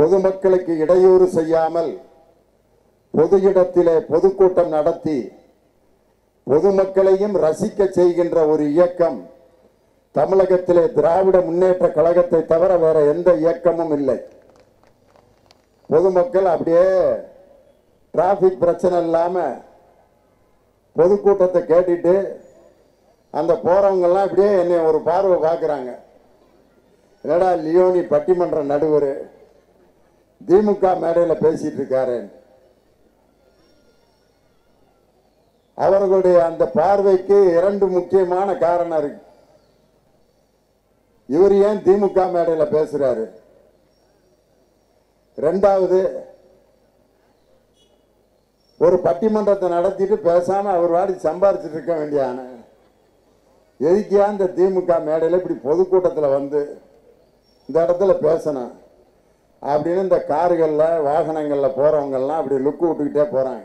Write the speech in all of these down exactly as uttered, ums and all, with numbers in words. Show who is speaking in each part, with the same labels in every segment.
Speaker 1: பொதுமக்களுக்கு இடையூறு செய்யாமல் பொது இடத்திலே பொதுக்கூட்டம் நடத்தி பொதுமக்களையும் ரசிக்க செய்கின்ற ஒரு இயக்கம் தமிழகத்திலே திராவிட முன்னேற்ற கழகத்தை தவிர வேற எந்த இயக்கமும் இல்லை. பொதுமக்கள் அப்படியே டிராபிக் பிரச்சனை இல்லாம பொதுக்கூட்டத்தை கேட்டுட்டு அந்த போறவங்கெல்லாம் இப்படியே என்னை ஒரு பார்வை பார்க்குறாங்க. என்னடா லியோனி பட்டிமன்ற நடுவர் திமுக மேடையில் பேசிட்டு இருக்காரு. அவர்களுடைய அந்த பார்வைக்கு இரண்டு முக்கியமான காரணம் இருக்கு. இவர் ஏன் திமுக மேடையில் பேசுறாரு? ரெண்டாவது, ஒரு பட்டிமன்றத்தை நடத்திட்டு பேசாம அவர் வாடி சம்பாரிச்சுட்டு இருக்க வேண்டியான எதுக்கியா இந்த திமுக மேடையில் இப்படி பொதுக்கூட்டத்தில் வந்து இந்த இடத்துல பேசணும் அப்படின்னு இந்த கார்களில் வாகனங்களில் போறவங்கெல்லாம் அப்படி லுக்கு விட்டுக்கிட்டே போறாங்க.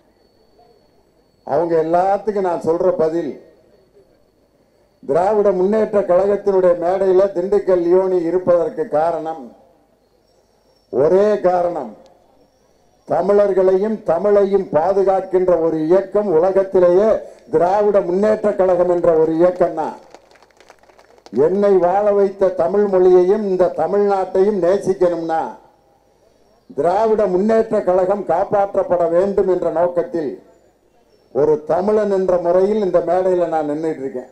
Speaker 1: அவங்க எல்லாத்துக்கும் நான் சொல்ற பதில், திராவிட முன்னேற்ற கழகத்தினுடைய மேடையில் திண்டுக்கல் லியோனி இருப்பதற்கு காரணம் ஒரே காரணம், தமிழர்களையும் தமிழையும் பாதுகாக்கின்ற ஒரு இயக்கம் உலகத்திலேயே திராவிட முன்னேற்ற கழகம் என்ற ஒரு இயக்கம் தான். என்னை வாழ வைத்த தமிழ் மொழியையும் இந்த தமிழ்நாட்டையும் நேசிக்கணும்னா திராவிட முன்னேற்ற கழகம் காப்பாற்றப்பட வேண்டும் என்ற நோக்கத்தில் ஒரு தமிழன் என்ற முறையில் இந்த மேடையில் நான் நின்றுட்டு இருக்கேன்.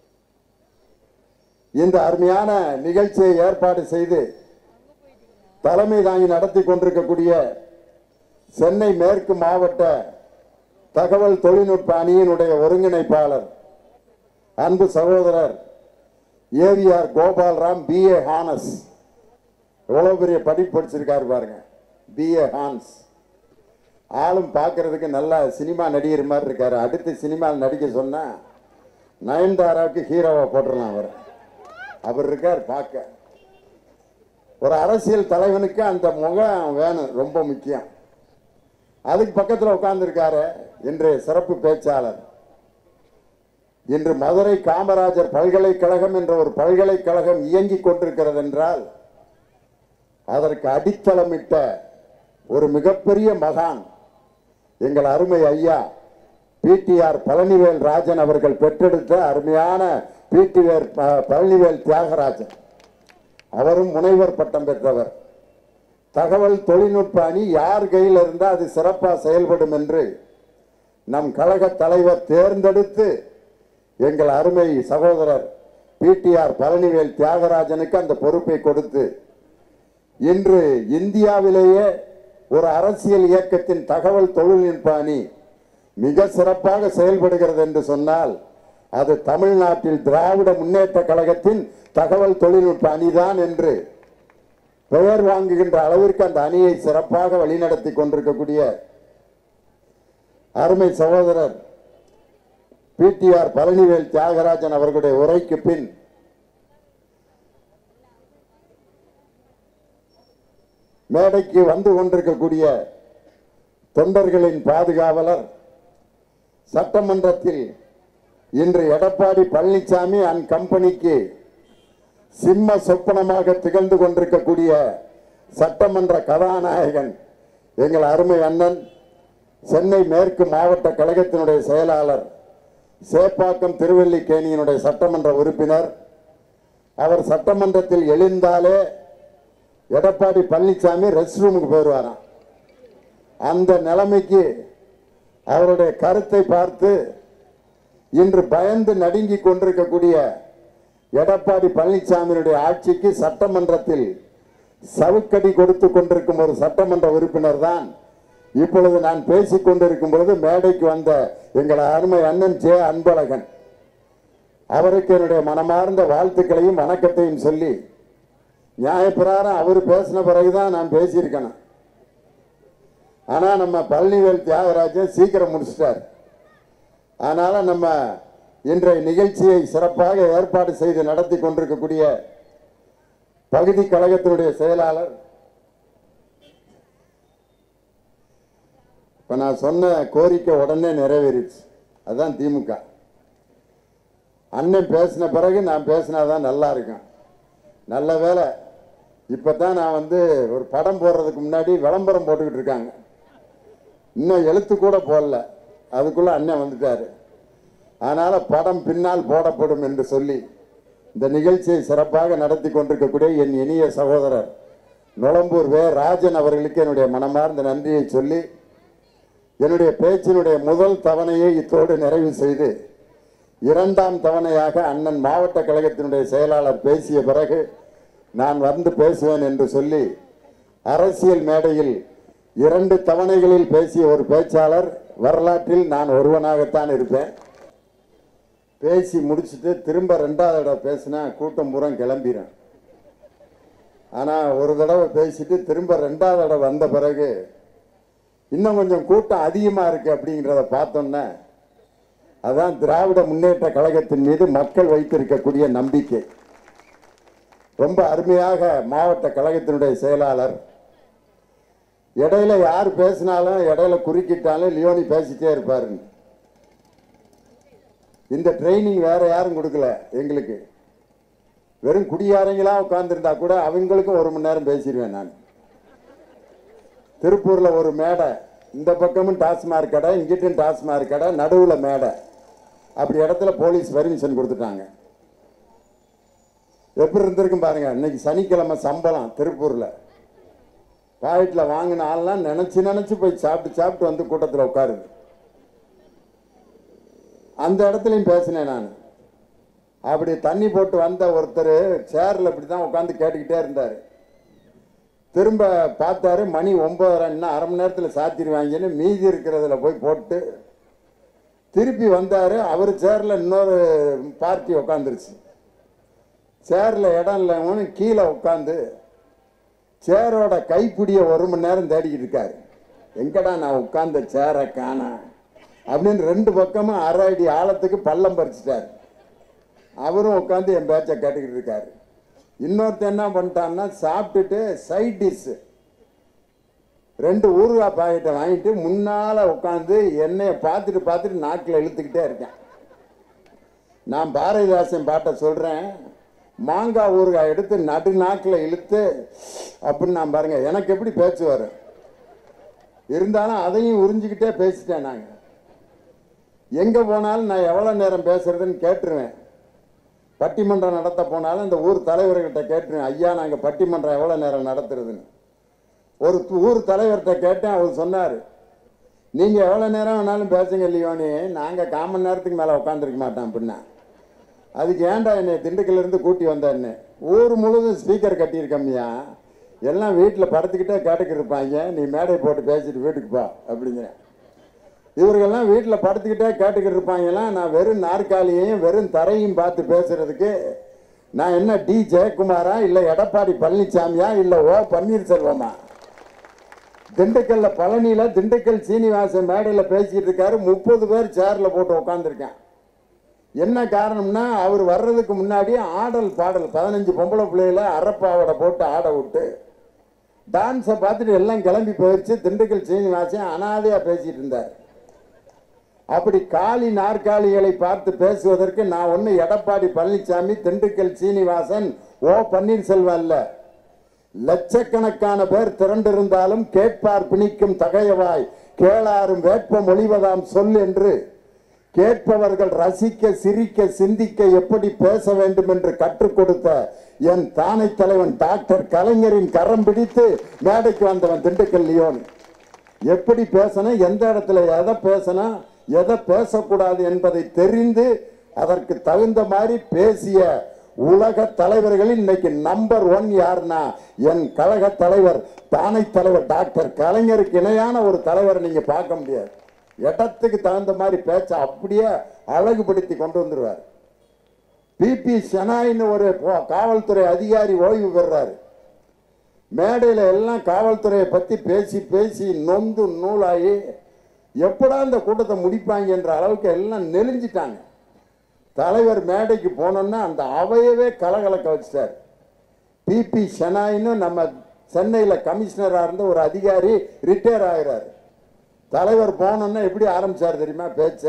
Speaker 1: இந்த அருமையான நிகழ்ச்சியை ஏற்பாடு செய்து தலைமை தாங்கி நடத்தி கொண்டிருக்கக்கூடிய சென்னை மேற்கு மாவட்ட தகவல் தொழில்நுட்ப அணியினுடைய ஒருங்கிணைப்பாளர் அன்பு சகோதரர் ஏவிஆர் கோபால்ராம் பிஏ ஹானஸ், எவ்வளவு பெரிய படிப்பு படிச்சிருக்காரு பாருங்க. பிஏ ஹான்ஸ் ஆளும் பார்க்கறதுக்கு நல்லா சினிமா நடிகர் மாதிரி இருக்காரு. அடுத்து சினிமாவில் நடிக்க சொன்னா நயன்தாராவுக்கு ஹீரோவை போட்டுடலாம். அவர் அவர் இருக்கார் பார்க்க. ஒரு அரசியல் தலைவனுக்கு அந்த முகம் வேணும், ரொம்ப முக்கியம். அதுக்கு பக்கத்தில் உட்கார்ந்துருக்காரு இன்றைய சிறப்பு பேச்சாளர். இன்று மதுரை காமராஜர் பல்கலைக்கழகம் என்ற ஒரு பல்கலைக்கழகம் இயங்கிக் கொண்டிருக்கிறது என்றால் அதற்கு அடித்தளமிட்ட ஒரு மிகப்பெரிய மகான் எங்கள் அருமை ஐயா பிடிஆர் பழனிவேல் ராஜன் அவர்கள் பெற்றெடுத்த அருமையான பிடிஆர் பழனிவேல் தியாகராஜன். அவரும் முனைவர் பட்டம் பெற்றவர். தகவல் தொழில்நுட்ப அணி யார் கையில் இருந்தால் அது சிறப்பாக செயல்படும் என்று நம் கழக தலைவர் தேர்ந்தெடுத்து எங்கள் அருமை சகோதரர் பிடிஆர் பழனிவேல் தியாகராஜனுக்கு அந்த பொறுப்பை கொடுத்து இன்று இந்தியாவிலேயே ஒரு அரசியல் இயக்கத்தின் தகவல் தொழில்நுட்ப அணி மிக சிறப்பாக செயல்படுகிறது என்று சொன்னால் அது தமிழ்நாட்டில் திராவிட முன்னேற்ற கழகத்தின் தகவல் தொழில்நுட்ப அணிதான் என்று பெயர் வாங்குகின்ற அளவிற்கு அந்த அணியை சிறப்பாக வழிநடத்தி கொண்டிருக்கக்கூடிய அருமை சகோதரர் பிடிஆர் பழனிவேல் தியாகராஜன் அவர்களுடைய உரைக்கு பின் மேடைக்கு வந்து கொண்டிருக்கக்கூடிய தொண்டர்களின் பாதுகாவலர், சட்டமன்றத்தில் இன்று எடப்பாடி பழனிசாமி அண்ட் கம்பெனிக்கு சிம்ம சொப்பனமாக திகழ்ந்து கொண்டிருக்கக்கூடிய சட்டமன்ற கதாநாயகன் எங்கள் அருமை அண்ணன் சென்னை மேற்கு மாவட்ட கழகத்தினுடைய செயலாளர் சேப்பாக்கம் திருவல்லிக்கேணியினுடைய சட்டமன்ற உறுப்பினர். அவர் சட்டமன்றத்தில் எழுந்தாலே எடப்பாடி பழனிசாமி ரெஸ்ட் ரூமுக்கு போயிடுவாராம். அந்த நிலைமைக்கு அவருடைய கருத்தை பார்த்து இன்று பயந்து நடுங்கி கொண்டிருக்கக்கூடிய எடப்பாடி பழனிசாமியுடைய ஆட்சிக்கு சட்டமன்றத்தில் சவுக்கடி கொடுத்து கொண்டிருக்கும் ஒரு சட்டமன்ற உறுப்பினர் தான் இப்பொழுது நான் பேசிக் கொண்டிருக்கும் பொழுது மேடைக்கு வந்த எங்கள் அருமை அண்ணன் ஜே அன்பழகன். அவருக்கு என்னுடைய மனமார்ந்த வாழ்த்துக்களையும் வணக்கத்தையும் சொல்லி நியாயப்பிரகாரம் அவர் பேசின பிறகுதான் நான் பேசியிருக்கேன். ஆனா நம்ம பழனிவேல் தியாகராஜன் சீக்கிரம் முடிச்சிட்டார். அதனால நம்ம இன்றைய நிகழ்ச்சியை சிறப்பாக ஏற்பாடு செய்து நடத்தி கொண்டிருக்கக்கூடிய பகுதி கழகத்தினுடைய செயலாளர், இப்ப நான் சொன்ன கோரிக்கை உடனே நிறைவேறிச்சு. அதுதான் திமுக. அண்ணன் பேசின பிறகு நான் பேசினாதான் நல்லா இருக்கும். நல்ல வேலை இப்போ தான் நான் வந்து ஒரு படம் போடுறதுக்கு முன்னாடி விளம்பரம் போட்டுக்கிட்டு இருக்காங்க, இன்னும் எழுத்து கூட போடல, அதுக்குள்ளே அண்ணன் வந்துட்டார். அதனால் படம் பின்னால் போடப்படும் என்று சொல்லி இந்த நிகழ்ச்சியை சிறப்பாக நடத்தி கொண்டிருக்கக்கூடிய என் இனிய சகோதரர் நுளம்பூர் வே ராஜன் அவர்களுக்கு என்னுடைய மனமார்ந்த நன்றியை சொல்லி என்னுடைய பேச்சினுடைய முதல் தவணையை இத்தோடு நிறைவு செய்து இரண்டாம் தவணையாக அண்ணன் மாவட்ட கழகத்தினுடைய செயலாளர் பேசிய பிறகு நான் வந்து பேசுவேன் என்று சொல்லி அரசியல் மேடையில் இரண்டு தவணைகளில் பேசிய ஒரு பேச்சாளர் வரலாற்றில் நான் ஒருவனாகத்தான் இருப்பேன். பேசி முடிச்சுட்டு திரும்ப ரெண்டாவது தடவை பேசினா கூட்டம் பூரா கிளம்பிடும். ஆனால் ஒரு தடவை பேசிட்டு திரும்ப ரெண்டாவது தடவை வந்த பிறகு இன்னும் கொஞ்சம் கூட்டம் அதிகமாக இருக்கு அப்படிங்கிறத பார்த்தோன்னே அதான் திராவிட முன்னேற்ற கழகத்தின் மீது மக்கள் வைத்திருக்கக்கூடிய நம்பிக்கை. ரொம்ப அருமையாக மாவட்ட கழகத்தினுடைய செயலாளர் இடையில யார் பேசினாலும் இடையில குறுக்கிட்டாலும் லியோனி பேசிட்டே இருப்பாரு. இந்த ட்ரைனிங் வேற யாரும் கொடுக்கல எங்களுக்கு. வெறும் குடியாரங்களா உட்கார்ந்துருந்தா கூட அவங்களுக்கும் ஒரு மணி நேரம் பேசிடுவேன் நான். திருப்பூர்ல ஒரு மேடை, இந்த பக்கமும் டாஸ்மார்க் கடை, இங்கிட்டும் டாஸ்மார்க் கடை, நடுவில் மேடை, அப்படி இடத்துல போலீஸ் பர்மிஷன் கொடுத்துட்டாங்க. எப்படி இருந்திருக்கும் பாருங்க. இன்னைக்கு சனிக்கிழமை சம்பளம் திருப்பூர்ல பாக்கெட்ல வாங்கின ஆள்லாம் நினைச்சு நினைச்சு போய் சாப்பிட்டு சாப்பிட்டு வந்து கூட்டத்தில் உட்காருது. அந்த இடத்துலையும் பேசினேன் நான். அப்படி தண்ணி போட்டு வந்த ஒருத்தர் சேர்ல இப்படி தான் உட்காந்து கேட்டுக்கிட்டே இருந்தார். திரும்ப பார்த்தாரு, மணி ஒன்பதரை, இன்னும் அரை மணி நேரத்தில் சாத்திடுவாங்கன்னு மீதி இருக்கிறதுல போய் போட்டு திருப்பி வந்தார். அவர் சேரில் இன்னொரு பார்ட்டி உட்காந்துருச்சு. சேரில் இடம் இல்லைன்னு கீழே உட்காந்து சேரோட கைப்பிடிய ஒரு மணி நேரம் தேடிக்கிட்டு இருக்காரு. எங்கடா நான் உட்கார்ந்த சேரை காணா அப்படின்னு ரெண்டு பக்கமும் அரை அடி ஆழத்துக்கு பள்ளம் பறிச்சிட்டாரு. அவரும் உட்காந்து என் பேச்சை கேட்டுக்கிட்டு இருக்காரு. இன்னொருத்தர் என்ன பண்ணிட்டான்னா, சாப்பிட்டுட்டு சைட் டிஷ் ரெண்டு ஊறுகாய் பாக்கெட்டை வாங்கிட்டு முன்னால உட்காந்து என்னைய பார்த்துட்டு பார்த்துட்டு நாக்கில் இழுத்துக்கிட்டே இருக்கேன். நான் பாரதிதாசன் பாட்டை சொல்றேன், மாங்காய் ஊறுகாய் எடுத்து நடு நாக்கில் இழுத்து அப்படின்னு நான் பாருங்க, எனக்கு எப்படி பேச்சு வரும். இருந்தாலும் அதையும் உறிஞ்சிக்கிட்டே பேசிட்டேன். நாங்கள் எங்கே போனாலும் நான் எவ்வளோ நேரம் பேசுறதுன்னு கேட்டுருவேன். பட்டிமன்றம் நடத்த போனாலும் இந்த ஊர் தலைவர்கிட்ட கேட்டுருவேன், ஐயா நாங்கள் பட்டிமன்றம் எவ்வளோ நேரம் நடத்துறதுன்னு. ஒரு ஊர் தலைவர்கிட்ட கேட்டேன், அவர் சொன்னார், நீங்கள் எவ்வளோ நேரம் வேணாலும் பேசுங்க லியோனி, நாங்கள் கால் மணி நேரத்துக்கு மேலே உட்காந்துருக்க மாட்டோம் அப்படின்னா. அதுக்கு ஏன்டா என்னை திண்டுக்கல்லேருந்து கூட்டி வந்தேன்னு. ஊர் முழுவதும் ஸ்பீக்கர் கட்டியிருக்கம்யா, எல்லாம் வீட்டில் படுத்துக்கிட்டே கேட்டுக்கிட்டு இருப்பாங்க, நீ மேடை போட்டு பேசிட்டு வீட்டுக்கு போ அப்படிங்கிறேன். இவர்கள்லாம் வீட்டில் படுத்துக்கிட்டே கேட்டுக்கிட்டு இருப்பாங்கலாம். நான் வெறும் நாற்காலியையும் வெறும் தரையும் பார்த்து பேசுறதுக்கு நான் என்ன டி ஜெயக்குமாரா, இல்லை எடப்பாடி பழனிசாமியா, இல்லை ஓ பன்னீர்செல்வமா? திண்டுக்கல்ல பழனியில் திண்டுக்கல் சீனிவாசன் மேடையில் பேசிக்கிட்டு இருக்காரு. முப்பது பேர் சேரில் போட்டு உட்காந்துருக்கேன். என்ன காரணம்னா, அவர் வர்றதுக்கு முன்னாடி ஆடல் பாடல் பதினஞ்சு பொம்பளை பிள்ளையில அறப்பாவடை போட்டு ஆட விட்டு டான்ஸை பார்த்துட்டு எல்லாம் கிளம்பி போயிடுச்சு. திண்டுக்கல் சீனிவாசன் அனாதையா பேசிட்டு இருந்தார். அப்படி காலி நாற்காலிகளை பார்த்து பேசுவதற்கு நான் ஒன்று எடப்பாடி பழனிசாமி, திண்டுக்கல் சீனிவாசன், ஓ பன்னீர்செல்வம் அல்ல. லட்சக்கணக்கான பேர் திரண்டிருந்தாலும் கேட்பார் பிணிக்கும் தகையவாய் கேளாரும் வேட்பம் ஒளிவதாம் சொல் என்று கேட்பவர்கள் ரசிக்க சிரிக்க சிந்திக்க எப்படி பேச வேண்டும் என்று கற்றுக் கொடுத்த என் தானை தலைவன் டாக்டர் கலைஞரின் கரம் பிடித்து மேடைக்கு வந்தவன் திண்டுக்கல் லியோனி. எப்படி பேசணும், எந்த இடத்துல எதை பேசணும், எதை பேசக்கூடாது என்பதை தெரிந்து அதற்கு தகுந்த மாதிரி பேசிய உலக தலைவர்களில் இன்னைக்கு நம்பர் ஒன் யாருன்னா என் கழக தலைவர் தானை தலைவர் டாக்டர் கலைஞருக்கு இணையான ஒரு தலைவரை நீங்க பார்க்க முடியாது. இடத்துக்கு தகுந்த மாதிரி பேச்ச அப்படியே அழகுபடுத்தி கொண்டு வந்துருவார். பி பி ஷனாயின்னு ஒரு காவல்துறை அதிகாரி ஓய்வு பெறாரு. மேடையில் எல்லாம் காவல்துறையை பத்தி பேசி பேசி நொந்து நூலாகி எப்படா இந்த கூட்டத்தை முடிப்பாங்க என்ற அளவுக்கு எல்லாம் நெளிஞ்சிட்டாங்க. தலைவர் மேடைக்கு போனோம்னா அந்த அவையவே கலகலக்க வச்சிட்டார். பி பி ஷனாயின்னு நம்ம சென்னையில் கமிஷனராக இருந்த ஒரு அதிகாரி ரிட்டையர் ஆகிறார். தலைவர் போனோன்னா எப்படி ஆரம்பிச்சார் தெரியுமா பேச்ச?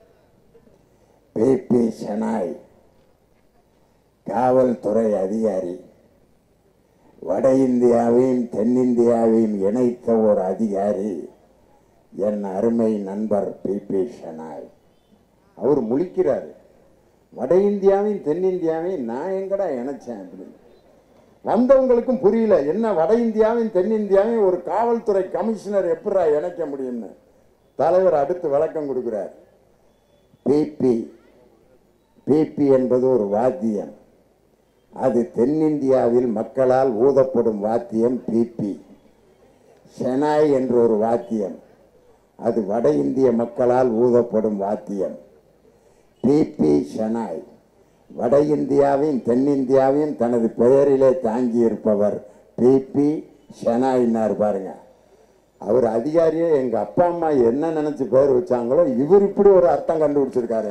Speaker 1: பி பி ஷனாய் காவல்துறை அதிகாரி வட இந்தியாவையும் தென்னிந்தியாவையும் இணைத்த ஒரு அதிகாரி என் அருமை நண்பர் பி பி ஷனாய். அவர் முழிக்கிறார். வட இந்தியாவையும் தென்னிந்தியாவையும் நான் எங்கடா இணைச்சேன் அப்படின்னு. வந்தவங்களுக்கும் புரியல, என்ன வட இந்தியாவையும் தென்னிந்தியாவையும் ஒரு காவல்துறை கமிஷனர் எப்படா இணைக்க முடியும்னு. தலைவர் அடுத்து விளக்கம் கொடுக்கிறார். பிபி பிபி என்பது ஒரு வாத்தியம். அது தென்னிந்தியாவில் மக்களால் ஊதப்படும் வாத்தியம் பிபி. ஷெனாய் என்ற ஒரு வாத்தியம், அது வட இந்திய மக்களால் ஊதப்படும் வாத்தியம். பிபி ஷெனாய் வட இந்தியாவையும் தென்னிந்தியாவையும் தனது பெயரிலே தாங்கி இருப்பவர் பிபி ஷெனாயினார். பாருங்க, அவர் அதிகாரியே எங்க அப்பா அம்மா என்ன நினைச்சு பெயர் வச்சாங்களோ இவர் இப்படி ஒரு அர்த்தம் கண்டுபிடிச்சிருக்காரு.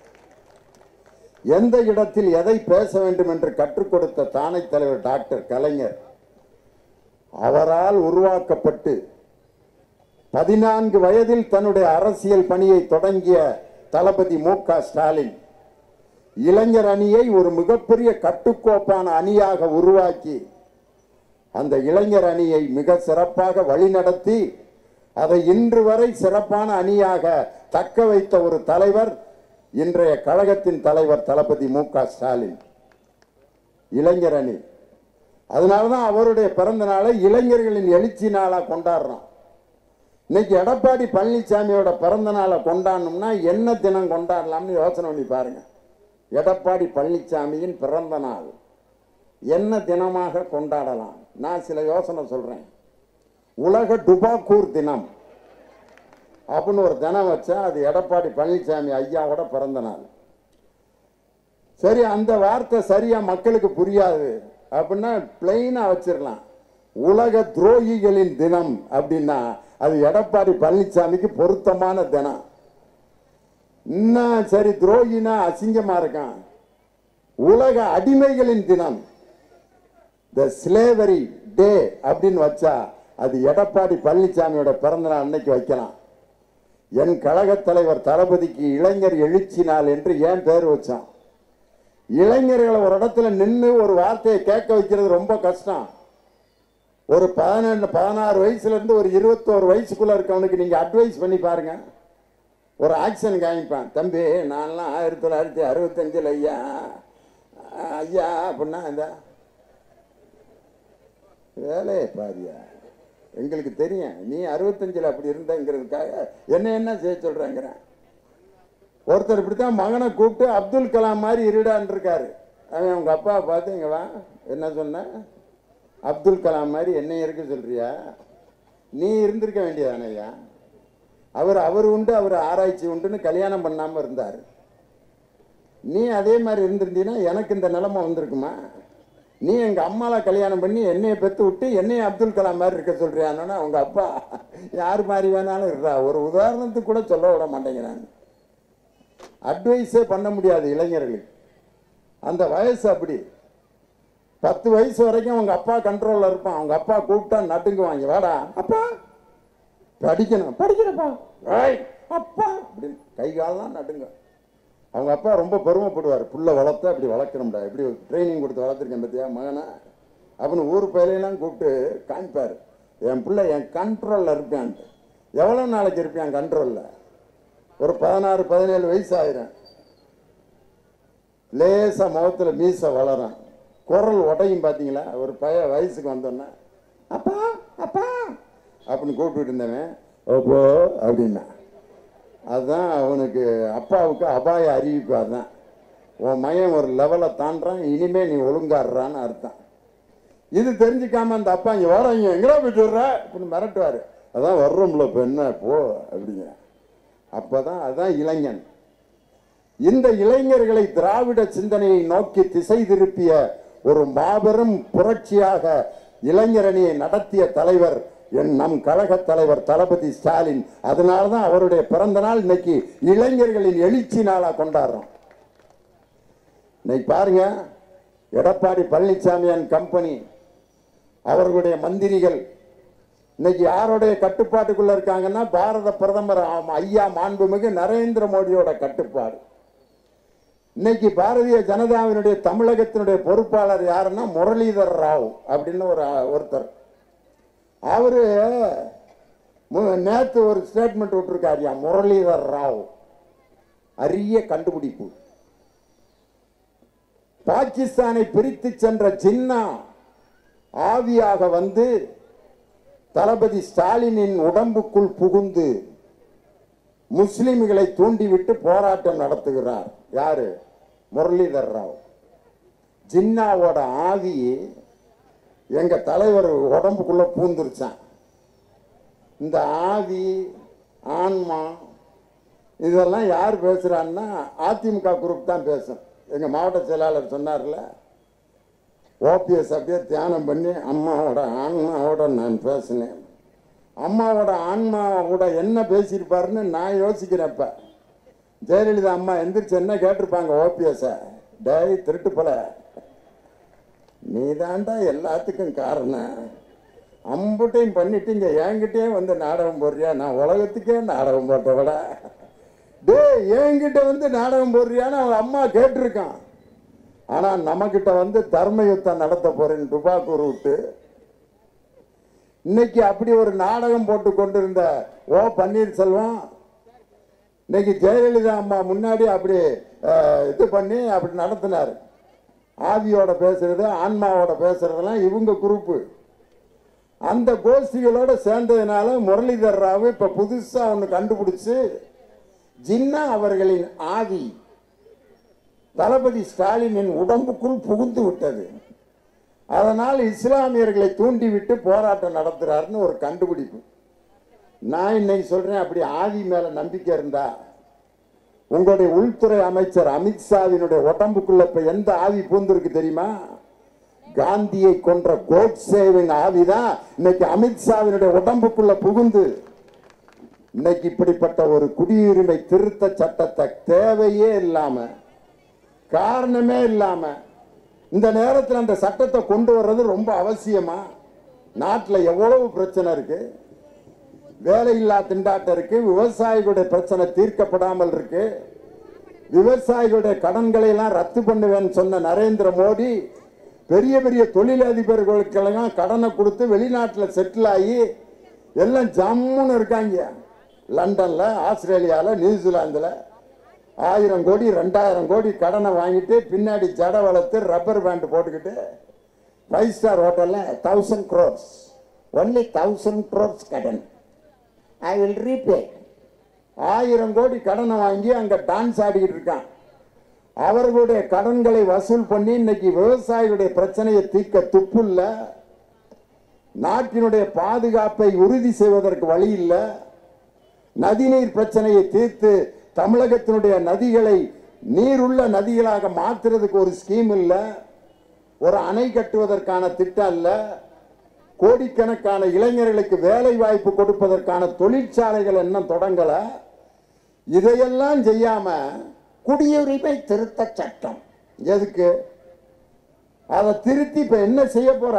Speaker 1: எந்த இடத்தில் எதை பேச வேண்டும் என்று கற்றுக் கொடுத்த தானை தலைவர் டாக்டர் கலைஞர், அவரால் உருவாக்கப்பட்டு பதினான்கு வயதில் தன்னுடைய அரசியல் பணியை தொடங்கிய தளபதி மு க ஸ்டாலின் இளைஞர் அணியை ஒரு மிகப்பெரிய கட்டுக்கோப்பான அணியாக உருவாக்கி அந்த இளைஞர் அணியை மிக சிறப்பாக வழிநடத்தி அதை இன்று வரை சிறப்பான அணியாக தக்க வைத்த ஒரு தலைவர் இன்றைய கழகத்தின் தலைவர் தளபதி மு க ஸ்டாலின். இளைஞர் அணி, அதனாலதான் அவருடைய பிறந்த நாளை இளைஞர்களின் எழுச்சி நாளா கொண்டாடுறோம். இன்னைக்கு எடப்பாடி பழனிசாமியோட பிறந்த நாளை கொண்டாடணும்னா என்ன தினம் கொண்டாடலாம்னு யோசனை பண்ணி பாருங்க. எடப்பாடி பழனிசாமியின் பிறந்த நாள் என்ன தினமாக கொண்டாடலாம்? நான் சில யோசனை சொல்றேன். உலக டுபாக்கூர் தினம் அப்படின்னு ஒரு தினம் வச்சா அது எடப்பாடி பழனிசாமி ஐயாவோட பிறந்த நாள். சரி, அந்த வார்த்தை சரியா மக்களுக்கு புரியாது அப்படின்னா பிளெயினா வச்சிடலாம். உலக துரோகிகளின் தினம் அப்படின்னா அது எடப்பாடி பழனிசாமிக்கு பொருத்தமான தினம். இன்னும் சரி, துரோகினா அசிங்கமா இருக்கான். உலக அடிமைகளின் தினம், த ஸ்லேவரி டே அப்படின்னு வச்சா அது எடப்பாடி பழனிசாமியோட பிறந்த நாள் அன்னைக்கு வைக்கலாம். என் கழக தலைவர் தளபதிக்கு இளைஞர் எழுச்சி நாள் என்று ஏன் பேர் வச்சான்? இளைஞர்களை ஒரு இடத்துல நின்று ஒரு வார்த்தையை கேட்க வைக்கிறது ரொம்ப கஷ்டம். ஒரு பதினெண்டு பதினாறு வயசுல இருந்து ஒரு இருபத்தோரு வயசுக்குள்ள இருக்கவனுக்கு நீங்க அட்வைஸ் பண்ணி பாருங்க. ஒரு ஆக்ஷன் காமிப்பான். தம்பி, நான்லாம் ஆயிரத்தி தொள்ளாயிரத்தி அறுபத்தஞ்சில் ஐயா ஐயா அப்படின்னா இந்த வேலையை பாரியா, எங்களுக்கு தெரியும் நீ அறுபத்தஞ்சில் அப்படி இருந்தங்கிறதுக்காக என்ன என்ன செய்ய சொல்றேங்கிறேன். ஒருத்தர் இப்படித்தான் மகனை கூப்பிட்டு அப்துல் கலாம் மாதிரி இருடான் இருக்காரு. அவன் உங்க அப்பாவை பார்த்து இங்க வா, என்ன சொன்ன, அப்துல் கலாம் மாதிரி என்ன இருக்க சொல்றியா? நீ இருந்திருக்க வேண்டியதானையா? அவர் அவர் உண்டு, அவர் ஆராய்ச்சி உண்டுன்னு கல்யாணம் பண்ணாம இருந்தார். நீ அதே மாதிரி இருந்திருந்தீன்னா எனக்கு இந்த நிலைமை வந்திருக்குமா? நீ எங்க அம்மாவை கல்யாணம் பண்ணி என்னைய பெற்று விட்டு என்னைய அப்துல் கலாம் மாதிரி இருக்க சொல்றியான்னா அவங்க அப்பா யார் மாதிரி வேணாலும் இருக்கா. ஒரு உதாரணத்துக்கு கூட சொல்ல விட மாட்டேங்கிறாங்க. அட்வைஸே பண்ண முடியாது இளைஞர்களுக்கு. அந்த வயசு அப்படி. பத்து வயசு வரைக்கும் அவங்க அப்பா கண்ட்ரோல்ல இருப்பான். அவங்க அப்பா கூப்பிட்டா நட்டுங்குவாங்க. வாடா அப்பா, படிக்கணும், படிக்கிறப்பா அப்பா அப்படின்னு கை காலெல்லாம் நட்டுங்க. அவங்க அப்பா ரொம்ப பெருமைப்படுவார். புள்ள வளர்த்த அப்படி வளர்க்கணும்டா, எப்படி ட்ரைனிங் கொடுத்து வளர்த்துருக்கேன் பத்தியா மகனா அப்படின்னு ஊர் பயிலையெல்லாம் கூப்பிட்டு காமிப்பார். என் பிள்ளை என் கண்ட்ரோல்ல இருப்பான்ட்டு. எவ்வளோ நாளைக்கு இருப்பான் கண்ட்ரோல்ல? ஒரு பதினாறு பதினேழு வயசு ஆயிரம். லேசா முகத்துல மீச வளரும், குரல் உடையும். பார்த்தீங்களா, ஒரு பய வயசுக்கு வந்தோன்னா அப்பா அப்பா அப்படின்னு கூப்பிட்டு இருந்தவன் ஓப்போ அப்படின்னா அதுதான் அவனுக்கு அப்பாவுக்கு அபாய அறிவிப்பு. அதுதான் உன் மையம் ஒரு லெவலை தாண்டான், இனிமே நீ ஒழுங்காடுறான்னு அர்த்தம். இது தெரிஞ்சுக்காம அந்த அப்பா இங்கே வர இங்கே எங்கடா போயிட்டு வர்ற அப்படின்னு மிரட்டுவார். அதான் வர்றோம்ல இப்போ என்ன போ அப்படிங்க. அப்பதான் அதுதான் இளைஞன். இந்த இளைஞர்களை திராவிட சிந்தனையை நோக்கி திசை திருப்பிய ஒரு மாபெரும் புரட்சியாக இளைஞரணியை நடத்திய தலைவர் என் நம் கழக தலைவர் தளபதி ஸ்டாலின். அதனால்தான் அவருடைய பிறந்த நாள் இன்னைக்கு இளைஞர்களின் எழுச்சி நாளா கொண்டாடுறோம். இன்னைக்கு பாருங்க, எடப்பாடி பழனிசாமி அண்ட் கம்பெனி அவர்களுடைய மந்திரிகள் இன்னைக்கு யாருடைய கட்டுப்பாட்டுக்குள்ள இருக்காங்கன்னா பாரத பிரதமர் ஐயா மாண்புமிகு நரேந்திர மோடியோட கட்டுப்பாடு. இன்னைக்கு பாரதிய ஜனதாவினுடைய தமிழகத்தினுடைய பொறுப்பாளர் யாருன்னா முரளிதர் ராவ் அப்படின்னு ஒரு ஒருத்தர். அவரு நேற்று ஒரு ஸ்டேட்மெண்ட் விட்டுருக்காரியா. முரளிதர் ராவ் அரிய கண்டுபிடிப்பு. பாகிஸ்தானை பிரித்து சென்ற ஜின்னா ஆவியாக வந்து தளபதி ஸ்டாலினின் உடம்புக்குள் புகுந்து முஸ்லிம்களை தூண்டிவிட்டு போராட்டம் நடத்துகிறார். யாரு? முரளிதர் ராவ். ஜின்னாவோட ஆவி எங்க தலைவர் உடம்புக்குள்ள பூந்துருச்சான். இந்த ஆவி ஆன்மா இதெல்லாம் யார் பேசுறான்னா அதிமுக குரூப் தான் பேசும். எங்க மாவட்ட செயலாளர் சொன்னார்ல, ஓபிஎஸ் அப்படியே தியானம் பண்ணி அம்மாவோட ஆன்மாவோட நான் பேசினேன். அம்மாவோட ஆன்மாவோட என்ன பேசியிருப்பாருன்னு நான் யோசிக்கிறேன்ப்ப. ஜெயலலிதா அம்மா எந்திரிச்சு என்ன கேட்டிருப்பாங்க ஓபிஎஸ், டேய் திருட்டு போல நீ தாண்டா எல்லாத்துக்கும் காரணம், அம்புட்டையும் பண்ணிட்டு இங்க என்கிட்டயே வந்து நாடகம் போடுறியா, நான் உலகத்துக்கே நாடகம் போட்ட விட டே என்கிட்ட வந்து நாடகம் போடுறியான்னு அவங்க அம்மா கேட்டிருக்கான். ஆனா நம்ம கிட்ட வந்து தர்ம யுத்தம் நடத்த போறேன்னு துபாக்கூர் விட்டு இன்னைக்கு அப்படி ஒரு நாடகம் போட்டு கொண்டிருந்த ஓ பன்னீர்செல்வம் இன்னைக்கு ஜெயலலிதா அம்மா முன்னாடி அப்படி இது பண்ணி அப்படி நடத்தினார். ஆவியோட பேசுறது ஆன்மாவோட பேசுறதெல்லாம் இவங்க குரூப்பு. அந்த கோஷ்டிகளோட சேர்ந்ததுனால முரளிதர் ராவ் இப்ப புதுசா ஒண்ணு கண்டுபிடிச்சு ஜின்னா அவர்களின் ஆவி தளபதி ஸ்டாலினின் உடம்புக்குள் புகுந்து விட்டது. அதனால் இஸ்லாமியர்களை தூண்டிவிட்டு போராட்டம் நடத்துறாருன்னு ஒரு கண்டுபிடிப்பு. நான் இன்னைக்கு சொல்றேன், அப்படி ஆவி மேல நம்பிக்கை இருந்தா உங்களுடைய உள்துறை அமைச்சர் அமித்ஷாவினுடைய உடம்புக்குள்ள இப்ப எந்த ஆவி பூந்திருக்கு தெரியுமா? காந்தியை கொன்ற கோட்சேவின் ஆவிதான் இன்னைக்கு அமித்ஷாவினுடைய உடம்புக்குள்ள புகுந்து இன்னைக்கு இப்படிப்பட்ட ஒரு குடியுரிமை திருத்த சட்டத்தை தேவையே இல்லாம காரணமே இல்லாம இந்த நேரத்தில் அந்த சட்டத்தை கொண்டு வர்றது ரொம்ப அவசியமா? நாட்டில் எவ்வளவு பிரச்சனை இருக்கு, வேலையில்லா திண்டாட்டம் இருக்கு, விவசாயிகளுடைய பிரச்சனை தீர்க்கப்படாமல் இருக்கு, விவசாயிகளுடைய கடன்களை எல்லாம் ரத்து பண்ணுவேன்னு சொன்ன நரேந்திர மோடி பெரிய பெரிய தொழிலதிபர்களுக்கெல்லாம் கடனை கொடுத்து வெளிநாட்டில் செட்டில் ஆகி எல்லாம் ஜம்முன்னு இருக்காங்க. லண்டன்ல, ஆஸ்திரேலியால, நியூசிலாந்துல ஆயிரம் கோடி ரெண்டாயிரம் கோடி கடனை வாங்கிட்டு பின்னாடி ஜட வளர்த்து ரப்பர் பேண்ட் போட்டுக்கிட்டு ஃபைவ் ஸ்டார் ஹோட்டல்ல thousand crores only thousand crores கடன் ஐ வில் ரீபே ஆயிரம் கோடி கடனை வாங்கி அங்க டான்ஸ் ஆடிக்கிட்டு இருக்கான். அவர்களுடைய கடன்களை வசூல் பண்ணி இன்னைக்கு விவசாயிகளுடைய பிரச்சனையை தீர்க்க துப்புல்ல, நாட்டினுடைய பாதுகாப்பை உறுதி செய்வதற்கு வழி இல்லை, நதிநீர் பிரச்சனையை தீர்த்து தமிழகத்தினுடைய நதிகளை நீருள்ள நதிகளாக மாற்றுறதுக்கு ஒரு ஸ்கீம் இல்லை, ஒரு அணை கட்டுவதற்கான திட்டம் இல்லை, கோடிக்கணக்கான இளைஞர்களுக்கு வேலை வாய்ப்பு கொடுப்பதற்கான தொழிற்சாலைகள் இன்னும் தொடங்கல. இதையெல்லாம் செய்யாம குடியுரிமை திருத்த சட்டம் எதுக்கு? அதை திருத்தி இப்ப என்ன செய்ய போற?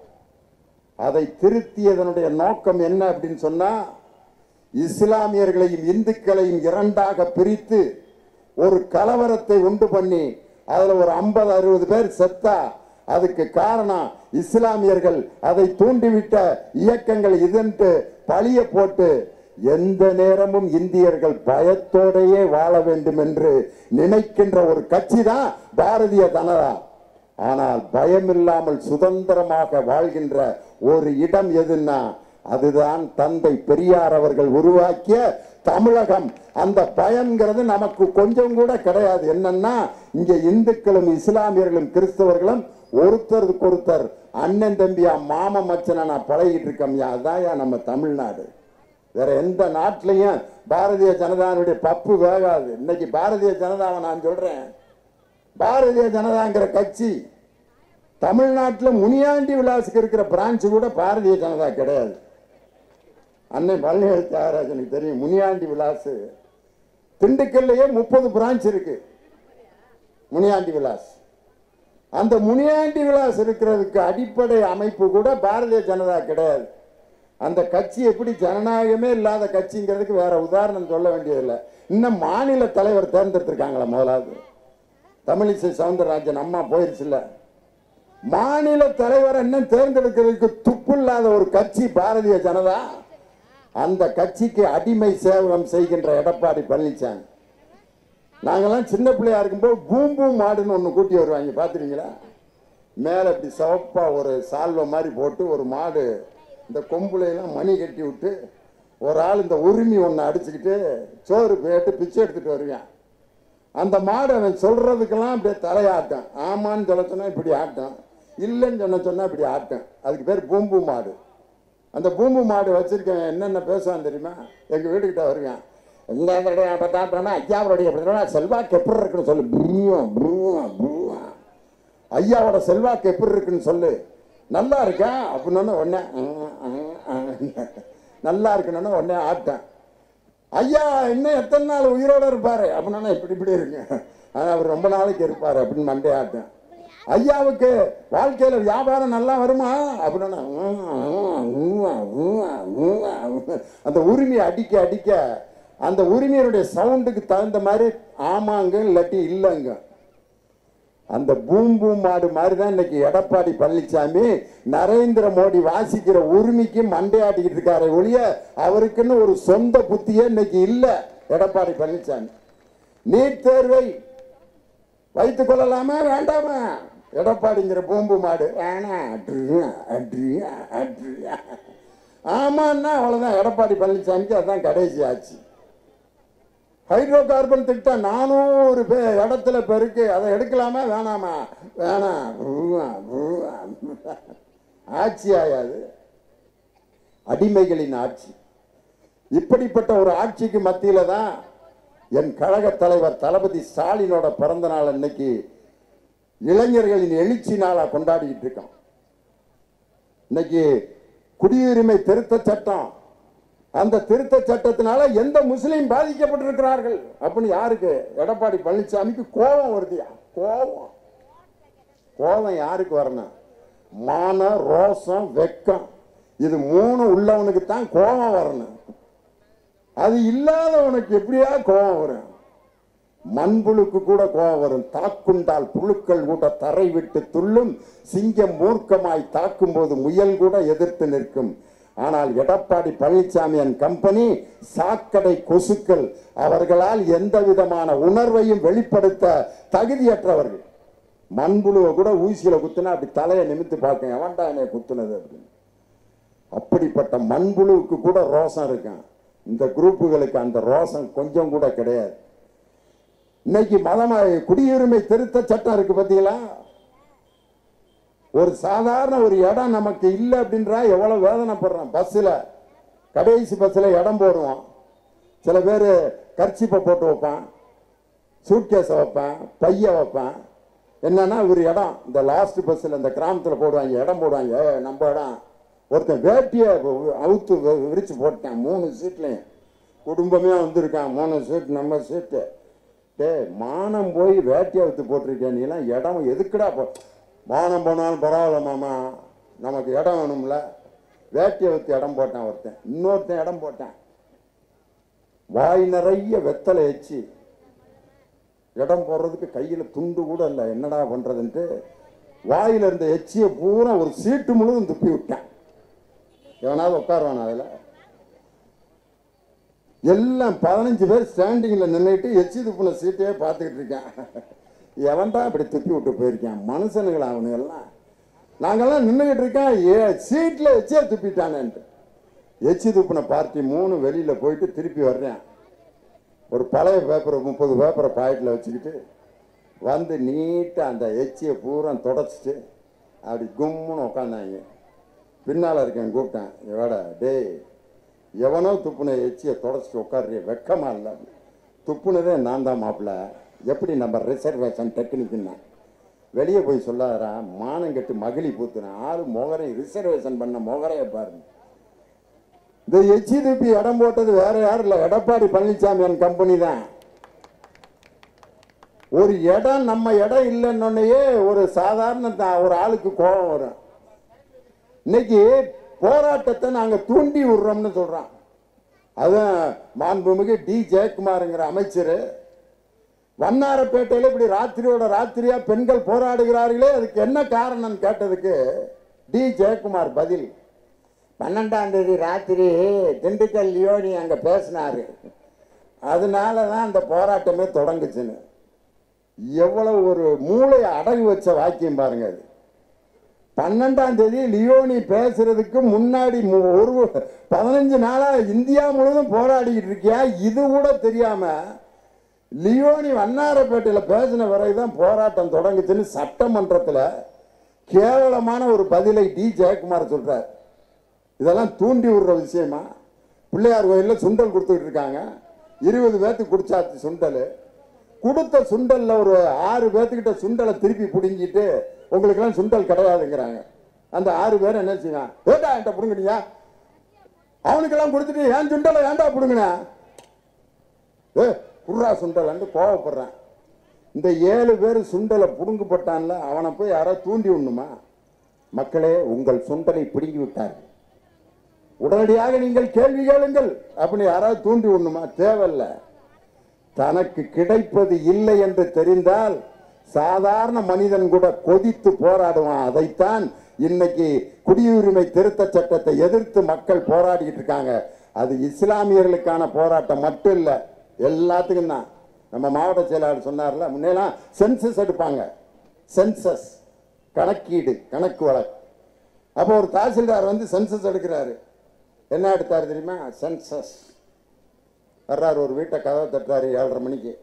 Speaker 1: அதை திருத்தியதனுடைய நோக்கம் என்ன அப்படின்னு சொன்னா, இஸ்லாமியர்களையும் இந்துக்களையும் இரண்டாக பிரித்து ஒரு கலவரத்தை உண்டு பண்ணி அதுல ஒரு ஐம்பது அறுபது பேர் செத்தா அதுக்கு காரணம் இஸ்லாமியர்கள், அதை தூண்டிவிட்ட இயக்கங்கள் இதன்ட்டு பழிய போட்டு எந்த நேரமும் இந்தியர்கள் பயத்தோடையே வாழ வேண்டும் என்று நினைக்கின்ற ஒரு கட்சி தான் பாரதிய ஜனதா. ஆனால் பயமில்லாமல் சுதந்திரமாக வாழ்கின்ற ஒரு இடம் எதுன்னா அதுதான் தந்தை பெரியார் அவர்கள் உருவாக்கிய தமிழகம். அந்த பயம்ங்கிறது நமக்கு கொஞ்சம் கூட கிடையாது. என்னன்னா இங்க இந்துக்களும் இஸ்லாமியர்களும் கிறிஸ்தவர்களும் ஒருத்தருக்கு ஒருத்தர் அண்ணன் தம்பியா மாம மச்சனா பழகிட்டு இருக்கோம்யா. அதான் நம்ம தமிழ்நாடு. வேற எந்த நாட்டிலையும் பாரதிய ஜனதாவுடைய பப்பு வேகாது. இன்னைக்கு பாரதிய ஜனதாவை நான் சொல்றேன், பாரதிய ஜனதாங்கிற கட்சி தமிழ்நாட்டில் முனியாண்டி விலாசுக்கு இருக்கிற பிரான்ச் கூட பாரதிய ஜனதா கிடையாது. அன்னை பழனிவேல் தியாகராஜனுக்கு தெரியும், முனியாண்டி விலாசு திண்டுக்கல்லையே முப்பது பிரான்ச் இருக்கு. முனியாண்டி விலாஸ், அந்த முனியாண்டி விலாஸ் இருக்கிறதுக்கு அடிப்படை அமைப்பு கூட பாரதிய ஜனதா கிடையாது. அந்த கட்சி எப்படி ஜனநாயகமே இல்லாத கட்சிங்கிறதுக்கு வேற உதாரணம் சொல்ல வேண்டியதில்லை. இன்னும் மாநில தலைவர் தேர்ந்தெடுத்திருக்காங்களா? முதலாவது தமிழிசை சவுந்தரராஜன் அம்மா போயிருச்சு இல்ல, மாநில தலைவர் என்ன தேர்ந்தெடுக்கிறதுக்கு துப்பு இல்லாத ஒரு கட்சி பாரதிய ஜனதா. அந்த கட்சிக்கு அடிமை சேவகம் செய்கின்ற எடப்பாடி பழனிசாமி. நாங்கெல்லாம் சின்ன பிள்ளையா இருக்கும்போது பூம்பூ மாடுன்னு ஒன்று கூட்டி வருவாங்க, பார்த்துருக்கீங்களா? மேலே இப்படி சிவப்பா ஒரு சால்வை மாதிரி போட்டு ஒரு மாடு இந்த கொம்புலையெல்லாம் மணி கட்டி விட்டு ஒரு ஆள் இந்த உரிமை ஒன்று அடிச்சுக்கிட்டு சோறு போயிட்டு பிச்சை எடுத்துட்டு வருவேன். அந்த மாடு அவன் சொல்றதுக்கெல்லாம் அப்படியே தலையாட்டம். ஆமான்னு சொல்ல சொன்னா இப்படி ஆட்டம், இல்லைன்னு சொன்ன சொன்னா இப்படி ஆட்டம். அதுக்கு பேர் பூம்பு மாடு. அந்த பூம்பு மாடு வச்சிருக்கேன் என்னென்ன பேசுவான் தெரியுமா? எங்க வீட்டுக்கிட்ட வருவேன், ஐயாவுடைய செல்வாக்கு எப்படி இருக்குன்னு சொல்லு, ஐயாவோட செல்வாக்கு எப்படி இருக்குன்னு சொல்லு, நல்லா இருக்கா அப்படின்னு உடனே நல்லா இருக்குன்னு உடனே ஆட்டேன். ஐயா இன்னும் எத்தனை நாள் உயிரோட இருப்பாரு அப்படின்னா இப்படி இப்படி இருக்கு, அவர் ரொம்ப நாளைக்கு இருப்பாரு அப்படின்னு மண்டே ஆட்டேன். ஐயாவுக்கு வாழ்க்கையில வியாபாரம் நல்லா வருமா அப்படின்னா அந்த உரிமையை அடிக்க அடிக்க அந்த உரிமையினுடைய சவுண்டுக்கு தகுந்த மாதிரி ஆமாங்க இல்லாட்டி இல்லைங்க. அந்த பூம்பூ மாடு மாதிரி தான் இன்னைக்கு எடப்பாடி பழனிசாமி நரேந்திர மோடி வாசிக்கிற உரிமைக்கு மண்டையாட்டிக்கிட்டு இருக்காரு ஒழிய அவருக்குன்னு ஒரு சொந்த புத்தியே இன்னைக்கு இல்லை எடப்பாடி பழனிசாமி. நீட் தேர்வை வைத்துக் கொள்ளலாமா வேண்டாமா? எடப்பாடிங்கிற பூம்பு மாடு ஆமான்னா அவ்வளவுதான். எடப்பாடி பழனிசாமிக்கு அதுதான் கடைசி ஆச்சு. ஹைட்ரோ கார்பன் திட்டம் நானூறு பேர் இடத்துல பெருக்கு, அதை எடுக்கலாமா வேணாமா? வேணாம். ஆட்சி ஆயாது, அடிமைகளின் ஆட்சி. இப்படிப்பட்ட ஒரு ஆட்சிக்கு மத்தியில தான் என் கழக தலைவர் தளபதி ஸ்டாலினோட பிறந்த நாள் இன்னைக்கு இளைஞர்களின் எழுச்சி நாளா கொண்டாடிட்டு இருக்கோம். இன்னைக்கு குடியுரிமை திருத்த சட்டம், அந்த திருத்த சட்டத்தினால எந்த முஸ்லீம் பாதிக்கப்பட்டிருக்கிறார்கள் அப்படின்னு யாருக்கு? எடப்பாடி பழனிசாமிக்கு கோபம் வருதுயா. கோபம் கோபம் யாருக்கு வரணும்? மான, ரோசம், வெக்கம், இது மூணு உள்ளவனுக்கு தான் கோபம் வரணும். அது இல்லாதவனுக்கு எப்படியா கோபம் வரும்? மண்புழுக்கு கூட கோபம் வரும். தாக்குண்டால் புழுக்கள் கூட தரை விட்டு துள்ளும், சிங்கம் மூர்க்கமாய் தாக்கும் போது முயல் கூட எதிர்த்து நிற்கும். ஆனால் எடப்பாடி பழனிசாமி அண்ட் கம்பெனி சாக்கடை கொசுக்கள், அவர்களால் எந்த விதமான உணர்வையும் வெளிப்படுத்த தகுதியற்றவர்கள். மண்புழுவை கூட ஊசியில குத்துனா அப்படி தலையை நிமித்து பார்க்க, எவன்டா என்னை குத்துனது அப்படின்னு. அப்படிப்பட்ட மண்புழுவுக்கு கூட ரோசம் இருக்கான். இந்த குரூப்புகளுக்கு அந்த ரோசம் கொஞ்சம் கூட கிடையாது. இன்னைக்கு மதமா குடியுரிமை திருத்த சட்டம் இருக்கு பார்த்தீங்களா? ஒரு சாதாரண ஒரு இடம் நமக்கு இல்லை அப்படின்றா எவ்வளவு வேதனைப்படுறோம். பஸ்ஸில் கடைசி பஸ்ஸில் இடம் போடுவோம். சில பேர் கர்ச்சிப்பை போட்டு வைப்பான், சூட்கேஸை வைப்பான், பைய வைப்பான். என்னன்னா ஒரு இடம் இந்த லாஸ்ட் பஸ்ஸில் இந்த கிராமத்தில் போடுவாங்க, இடம் போடுவாங்க. நம்ம இடம் ஒருத்தன் வேட்டியை அவுத்து விரிச்சு போட்டான் மூணு சீட்லையும். குடும்பமே வந்திருக்கான், மூணு சீட் நம்ம சீட்டு. டே மானம் போய் வேட்டியை அவுத்து போட்டிருக்கேன், நீலாம் இடம் எதுக்குடா போ? மானம் போனாலும் பரவாயில்ல மாமா, நமக்கு இடம் வேணும்ல. வேட்டியை வச்சு இடம் போட்டான் ஒருத்தன். இன்னொருத்தன் இடம் போட்டான், வாய் நிறைய வெத்தலை வச்சு இடம் போடுறதுக்கு கையில் துண்டு கூட இல்லை. என்னடா பண்றதுன்ட்டு வாயில இருந்த எச்சியை பூரா ஒரு சீட்டு முழுவதும் துப்பி விட்டான். எவனாவது உட்காருவானா அதில்? எல்லாம் பதினஞ்சு பேர் ஸ்டாண்டிங்ல நின்றுட்டு எச்சி துப்புன சீட்டையே பார்த்துக்கிட்டு இருக்கேன். எவன்டா இப்படி துப்பி விட்டு போயிருக்கேன்? மனுஷனுங்களா அவனு எல்லாம்? நாங்கெல்லாம் நின்றுகிட்டு இருக்கேன், ஏ சீட்ல எச்சியே துப்பிட்டானேன்ட்டு. எச்சி துப்புன பார்ட்டி மூணு வெளியில போயிட்டு திருப்பி வர்றேன். ஒரு பழைய பேப்பரை முப்பது பேப்பரை பாக்கெட்டில் வச்சுக்கிட்டு வந்து நீட்டாக அந்த எச்சியை பூரா தொடச்சிட்டு அப்படி கும்முன்னு உட்காந்தாங்க. பின்னால் இருக்கேன், கூப்பிட்டேன், எவடா டேய் எவனோ துப்புன எச்சியை தொடச்சிட்டு உட்காடுறிய, வெக்கமா இல்லை? துப்புனதே நான் தான் மாப்பிள்ள. எப்படி நம்ம ரிசர்வேஷன் டெக்னிக்குன்னா வெளியே போய் சொல்லாதரா, மானம் கட்டு மகிழி பூத்துன ஆளு மொகரை ரிசர்வேஷன் பண்ண மொகரைய பாருங்க. இந்த எச்சி துப்பி இடம் போட்டது வேற யாரும் இல்லை, எடப்பாடி பழனிசாமி கம்பெனி தான். ஒரு இடம் நம்ம இடம் இல்லைன்னொன்னையே ஒரு சாதாரண ஒரு ஆளுக்கு கோபம் வரும். இன்னைக்கு போராட்டத்தை நாங்க தூண்டி விடுறோம்னு சொல்றோம். அதான் மாண்புமிகு டி ஜெயக்குமார்ங்கிற அமைச்சர் வண்ணாரப்பேட்டையில் இப்படி ராத்திரியோட ராத்திரியா பெண்கள் போராடுகிறார்களே, அதுக்கு என்ன காரணம் கேட்டதுக்கு டி ஜெயக்குமார் பதில், பன்னெண்டாம் தேதி ராத்திரி திண்டுக்கல் லியோனி அங்கே பேசினாரு, அதனால தான் அந்த போராட்டமே தொடங்குச்சுன்னு. எவ்வளவு ஒரு மூளையை அடகு வச்ச வாக்கியம் பாருங்க. அது பன்னெண்டாம் தேதி லியோனி பேசுறதுக்கு முன்னாடி ஒரு பதினஞ்சு நாளா இந்தியா முழுவதும் போராடிக்கிட்டு இருக்கியா, இது கூட தெரியாம லியோனி வண்ணாரப்பேட்டையில் பேசின பிறகுதான் போராட்டம் தொடங்குச்சுன்னு சட்டமன்றத்தில் கேவலமான ஒரு பதிலை டி ஜெயக்குமார் சொல்றார். இதெல்லாம் தூண்டி விடுற விஷயமா? பிள்ளையார் கோயிலில் சுண்டல் கொடுத்துக்கிட்டு இருக்காங்க, இருபது பேர்த்துக்கு குடிச்சாச்சு சுண்டல். கொடுத்த சுண்டலில் ஒரு ஆறு பேர்த்துக்கிட்ட சுண்டலை திருப்பி பிடுங்கிட்டு உங்களுக்கெல்லாம் சுண்டல் கிடையாதுங்கிறாங்க. அந்த ஆறு பேர் என்ன செய்வான், ஏண்டா என்கிட்ட பிடுங்கினியா, அவனுக்கெல்லாம் கொடுத்துட்டு ஏன் சுண்டலை ஏண்டா பிடுங்கினா, ஏ குர்ரா சுண்டலன்னு கோவப்படுறான். இந்த ஏழு பேர் சுண்டலை புடுங்குப்பட்டான்ல, அவனை போய் யாரோ தூண்டி விடணுமா? மக்களே, உங்கள் சுண்டலை பிடுங்கி விட்டார், உடனடியாக நீங்கள் கேள்வி கேளுங்கள் அப்படின்னு யாராவது தூண்டி விடணுமா? தேவையில்லை. தனக்கு கிடைப்பது இல்லை என்று தெரிந்தால் சாதாரண மனிதன் கூட கொதித்து போராடுவான். அதைத்தான் இன்னைக்கு குடியுரிமை திருத்த சட்டத்தை எதிர்த்து மக்கள் போராடிட்டு இருக்காங்க. அது இஸ்லாமியர்களுக்கான போராட்டம் மட்டும் இல்லை, எல்லாத்துக்கும் தான். நம்ம மாவட்ட செயலாளர் சொன்னார்ல, முன்னெல்லாம் சென்சஸ் எடுப்பாங்க, சென்சஸ் கணக்கீடு கணக்கு வழக்கு. அப்போ ஒரு தாசில்தார் வந்து சென்சஸ் எடுக்கிறாரு. என்ன எடுத்தாரு தெரியுமா? சென்சஸ். வர்றாரு, ஒரு வீட்டை கதவை தட்டுறாரு ஏழரை மணிக்கு.